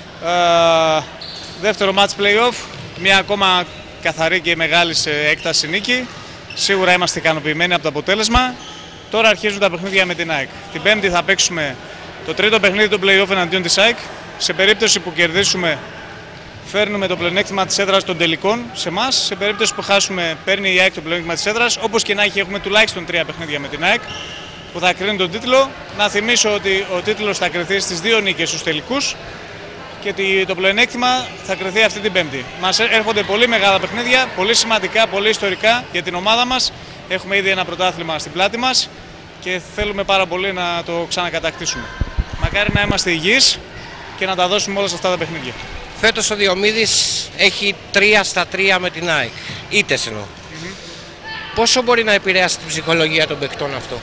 Δεύτερο μάτς play-off, μια ακόμα καθαρή και μεγάλη σε έκταση νίκη. Σίγουρα είμαστε ικανοποιημένοι από το αποτέλεσμα. Τώρα αρχίζουν τα παιχνίδια με την ΑΕΚ. Την Πέμπτη θα παίξουμε το τρίτο παιχνίδι του play-off εναντίον της ΑΕΚ. Σε περίπτωση που κερδίσουμε, φέρνουμε το πλεονέκτημα της έδρας των τελικών σε εμάς. Σε περίπτωση που χάσουμε, παίρνει η ΑΕΚ το πλεονέκτημα της έδρας. Όπως και να έχει, έχουμε τουλάχιστον 3 παιχνίδια με την ΑΕΚ που θα κρίνουν τον τίτλο. Να θυμίσω ότι ο τίτλος θα κριθεί στις 2 νίκες στους τελικούς και το πλεονέκτημα θα κριθεί αυτή την Πέμπτη. Μας έρχονται πολύ μεγάλα παιχνίδια, πολύ σημαντικά, πολύ ιστορικά για την ομάδα μας. Έχουμε ήδη ένα πρωτάθλημα στην πλάτη μας και θέλουμε πάρα πολύ να το ξανακατακτήσουμε. Μακάρι να είμαστε υγιείς και να τα δώσουμε όλα σε αυτά τα παιχνίδια. Φέτος ο Διομήδης έχει 3 στα 3 με την ΑΕΚ. Ήττες εννοώ. Πόσο μπορεί να επηρεάσει την ψυχολογία των παικτών αυτό?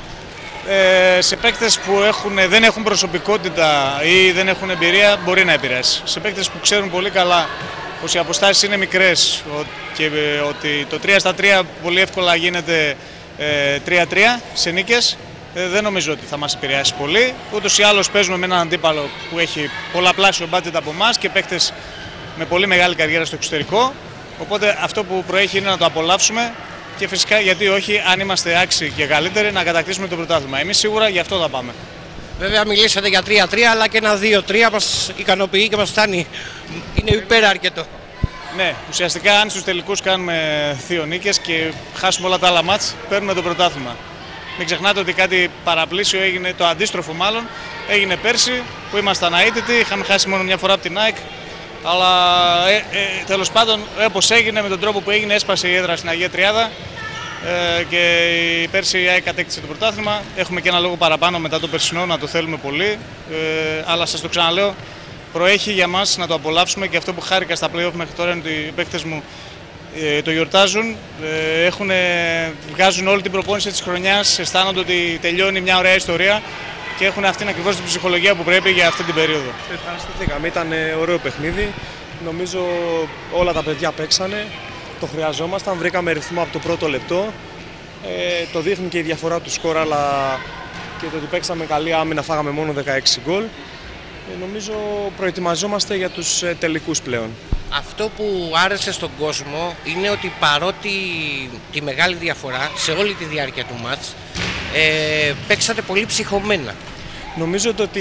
Σε παίκτες που δεν έχουν προσωπικότητα ή δεν έχουν εμπειρία μπορεί να επηρεάσει. Σε παίκτες που ξέρουν πολύ καλά πως οι αποστάσεις είναι μικρές και ότι το 3 στα 3 πολύ εύκολα γίνεται 3-3 σε νίκες, δεν νομίζω ότι θα μας επηρεάσει πολύ. Ούτως ή άλλως παίζουμε με έναν αντίπαλο που έχει πολλαπλάσιο μπάτζετ από εμάς και παίκτες με πολύ μεγάλη καριέρα στο εξωτερικό. Οπότε αυτό που προέχει είναι να το απολαύσουμε και φυσικά γιατί όχι, αν είμαστε άξιοι και καλύτεροι, να κατακτήσουμε το πρωτάθλημα. Εμείς σίγουρα γι' αυτό θα πάμε. Βέβαια μιλήσατε για 3-3, αλλά και ένα 2-3 μας ικανοποιεί και μας φτάνει. Είναι υπέρα αρκετό. Ναι, ουσιαστικά αν στους τελικούς κάνουμε 2 νίκες και χάσουμε όλα τα άλλα μάτς, παίρνουμε το πρωτάθλημα. Μην ξεχνάτε ότι κάτι παραπλήσιο έγινε, το αντίστροφο μάλλον, έγινε πέρσι που ήμασταν αίτητοι, είχαμε χάσει μόνο μια φορά από την ΑΕΚ. Αλλά τέλος πάντων, όπως έγινε, με τον τρόπο που έγινε, έσπασε η έδρα στην Αγία Τριάδα και πέρσι η ΑΕΚ κατέκτησε το πρωτάθλημα. Έχουμε και ένα λόγο παραπάνω μετά το περσινό να το θέλουμε πολύ, αλλά σας το ξαναλέω, προέχει για μας να το απολαύσουμε και αυτό που χάρηκα στα play-off μέχρι τώρα είναι ότι οι παίκτες μου το γιορτάζουν, βγάζουν όλη την προπόνηση της χρονιάς, αισθάνονται ότι τελειώνει μια ωραία ιστορία και έχουν αυτήν ακριβώς την ψυχολογία που πρέπει για αυτή την περίοδο. Ευχαριστηθήκαμε, ήταν ωραίο παιχνίδι. Νομίζω όλα τα παιδιά παίξανε, το χρειαζόμασταν, βρήκαμε ρυθμό από το πρώτο λεπτό. Το δείχνει και η διαφορά του σκορ, αλλά και το ότι παίξαμε καλή άμυνα, φάγαμε μόνο 16 γκολ. Νομίζω προετοιμαζόμαστε για τους τελικούς πλέον. Αυτό που άρεσε στον κόσμο είναι ότι παρότι τη μεγάλη διαφορά σε όλη τη διάρκεια του μάτς, παίξατε πολύ ψυχωμένα. Νομίζω ότι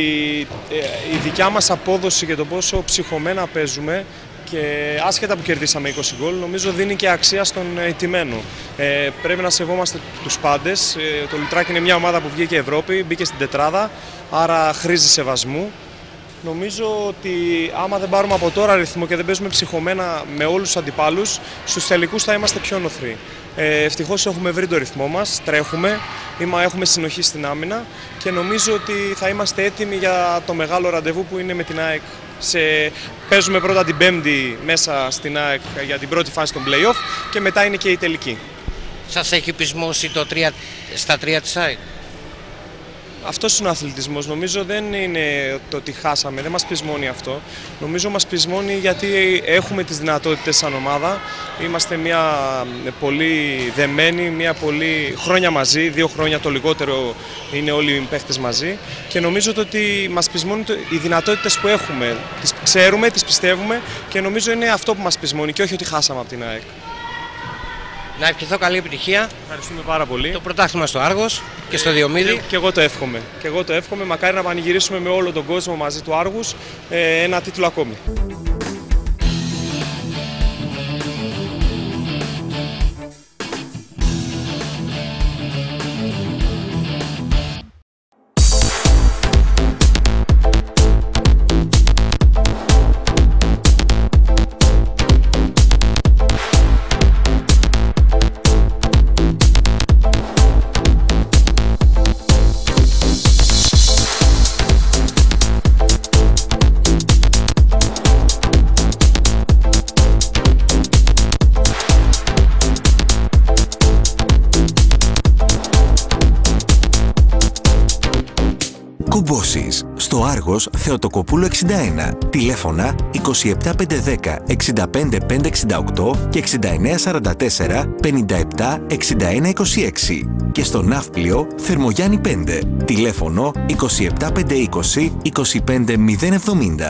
η δικιά μας απόδοση για το πόσο ψυχωμένα παίζουμε και άσχετα που κερδίσαμε 20 γκολ, νομίζω δίνει και αξία στον ηττημένο. Πρέπει να σεβόμαστε τους πάντες. Το Λουτράκι είναι μια ομάδα που βγήκε Ευρώπη, μπήκε στην τετράδα, άρα χρήζει σεβασμού. Νομίζω ότι άμα δεν πάρουμε από τώρα ρυθμό και δεν παίζουμε ψυχωμένα με όλους τους αντιπάλους, στους τελικούς θα είμαστε πιο νοθροί. Ευτυχώς έχουμε βρει το ρυθμό μας, τρέχουμε, έχουμε συνοχή στην άμυνα και νομίζω ότι θα είμαστε έτοιμοι για το μεγάλο ραντεβού που είναι με την ΑΕΚ. Παίζουμε πρώτα την Πέμπτη μέσα στην ΑΕΚ για την πρώτη φάση των play-off και μετά είναι και η τελική. Σας έχει πεισμώσει το 3 στα 3 της ΑΕΚ? Αυτός είναι ο αθλητισμός. Νομίζω δεν είναι το ότι χάσαμε, δεν μας πεισμώνει αυτό. Νομίζω μας πεισμώνει γιατί έχουμε τις δυνατότητες σαν ομάδα. Είμαστε μια πολύ δεμένη, μια πολύ χρόνια μαζί, 2 χρόνια το λιγότερο είναι όλοι οι παίχτες μαζί. Και νομίζω ότι μας πεισμώνει οι δυνατότητες που έχουμε. Τις ξέρουμε, τις πιστεύουμε και νομίζω είναι αυτό που μας πεισμώνει και όχι ότι χάσαμε από την ΑΕΚ. Να ευχηθώ καλή επιτυχία. Ευχαριστούμε πάρα πολύ. Το πρωτάθλημα στο Άργος και στο Διομήδη. Και εγώ το εύχομαι. Και εγώ το εύχομαι. Μακάρι να πανηγυρίσουμε με όλο τον κόσμο μαζί του Άργους ένα τίτλο ακόμη. Κουμπώσεις, στο Άργος Θεοτοκοπούλου 61, τηλέφωνα 27510 65568 και 6944 57 61 26 και στο Ναύπλιο Θερμογιάννη 5, τηλέφωνο 27520 25070.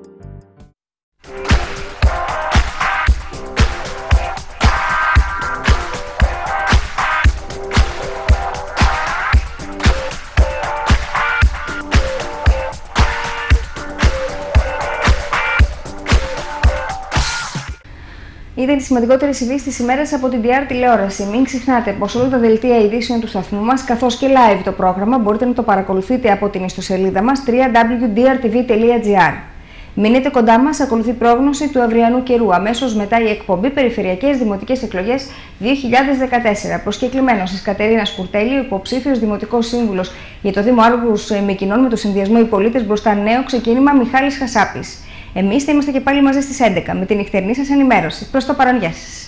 Είδε τις σημαντικότερες ειδήσεις της ημέρας από την DR τηλεόραση. Μην ξεχνάτε πως όλα τα δελτία ειδήσεων του σταθμού μας, καθώς και live το πρόγραμμα, μπορείτε να το παρακολουθείτε από την ιστοσελίδα μας www.drtv.gr. Μείνετε κοντά μας, ακολουθεί πρόγνωση του αυριανού καιρού. Αμέσως μετά η εκπομπή Περιφερειακές Δημοτικές Εκλογές 2014. Προσκεκλημένος της Κατερίνας Κουρτέλη, ο υποψήφιος Δημοτικός Σύμβουλος για το Δήμο Άργους Μυκηνών με το συνδυασμό Οι Πολίτες Μπροστά Νέο ξεκίνημα Μιχάλης Χασάπης. Εμείς θα είμαστε και πάλι μαζί στις 11 με την νυχτερινή σας ενημέρωση. Προς το παρόν, γεια σας.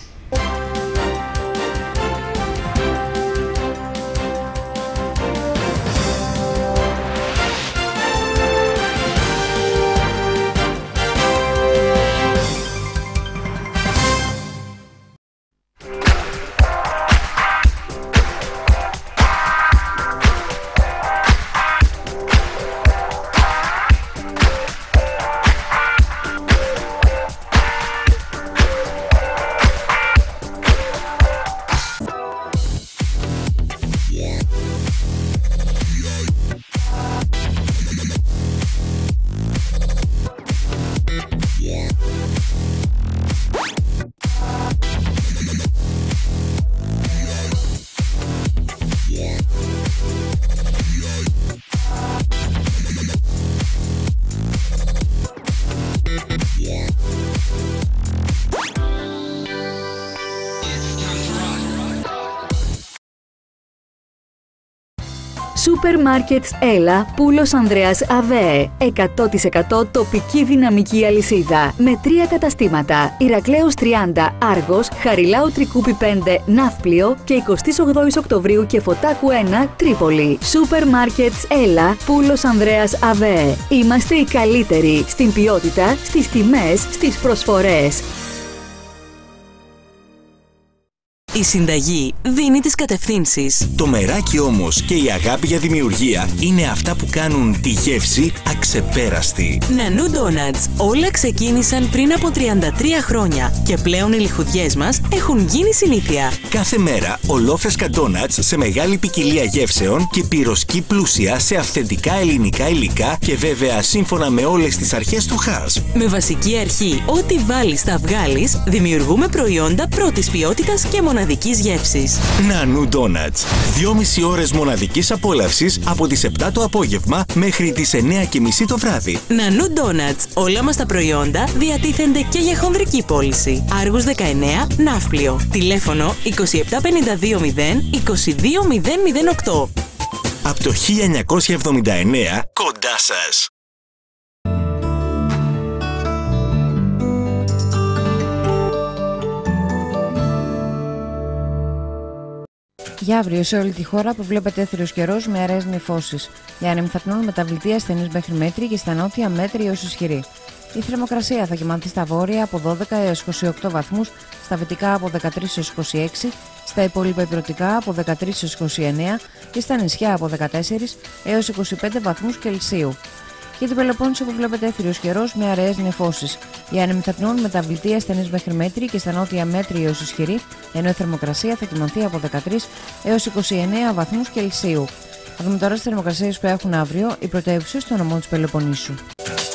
Σούπερ Μάρκετς Έλα, Πούλος Ανδρέας ΑΒΕ. 100% τοπική δυναμική αλυσίδα. Με 3 καταστήματα. Ηρακλέους 30, Άργος, Χαριλάου Τρικούπη 5, Ναύπλιο και 28 Οκτωβρίου και Φωτάκου 1, Τρίπολη. Σούπερ Μάρκετς Έλα, Πούλος Ανδρέας ΑΒΕ. Είμαστε οι καλύτεροι στην ποιότητα, στις τιμές, στις προσφορές. Η συνταγή δίνει τις κατευθύνσεις. Το μεράκι όμως και η αγάπη για δημιουργία είναι αυτά που κάνουν τη γεύση αξεπέραστη. Νανού Ντόνατς. Όλα ξεκίνησαν πριν από 33 χρόνια και πλέον οι λιχουδιές μας έχουν γίνει συνήθεια. Κάθε μέρα ολόφρεσκα ντόνατς σε μεγάλη ποικιλία γεύσεων και πυροσκή πλούσια σε αυθεντικά ελληνικά υλικά και βέβαια σύμφωνα με όλες τις αρχές του ΧΑΣΠ. Με βασική αρχή ό,τι βάλεις θα βγάλεις, δημιουργούμε προϊόντα πρώτης ποιότητας και μοναδικής γεύσης. Νανού Ντόνατς. 2,5 ώρες μοναδικής απόλαυσης από τις 7 το απόγευμα μέχρι τις 9:30 το βράδυ. Νανού Ντόνατς. Όλα μας τα προϊόντα διατίθενται και για χονδρική πώληση. Άργους 19, Ναύπλιο. Τηλέφωνο 27520 22008. Από το 1979 κοντά σας. Για αύριο σε όλη τη χώρα προβλέπεται έθριος καιρός με αραιές νεφώσεις. Οι άνεμοι θα πνέουν μεταβλητή ασθενής μέχρι μέτρη και στα νότια μέτρη έως ισχυρή. Η θερμοκρασία θα κυμανθεί στα βόρεια από 12 έως 28 βαθμούς, στα βυτικά από 13 έως 26, στα υπόλοιπα ηπειρωτικά από 13 έως 29 και στα νησιά από 14 έως 25 βαθμούς Κελσίου. Για την Πελοπόννησο προβλέπεται έθριος καιρός με αραιές νεφώσεις. Οι άνεμοι θα πνέουν μεταβλητή ασθενής μέχρι μέτρη και στα νότια μέτρη έως ισχυρή, ενώ η θερμοκρασία θα κυμανθεί από 13 έως 29 βαθμούς Κελσίου. Θα δούμε τώρα τις θερμοκρασίες που έχουν αύριο οι πρωτεύουσες των νομών της Πελοποννήσου.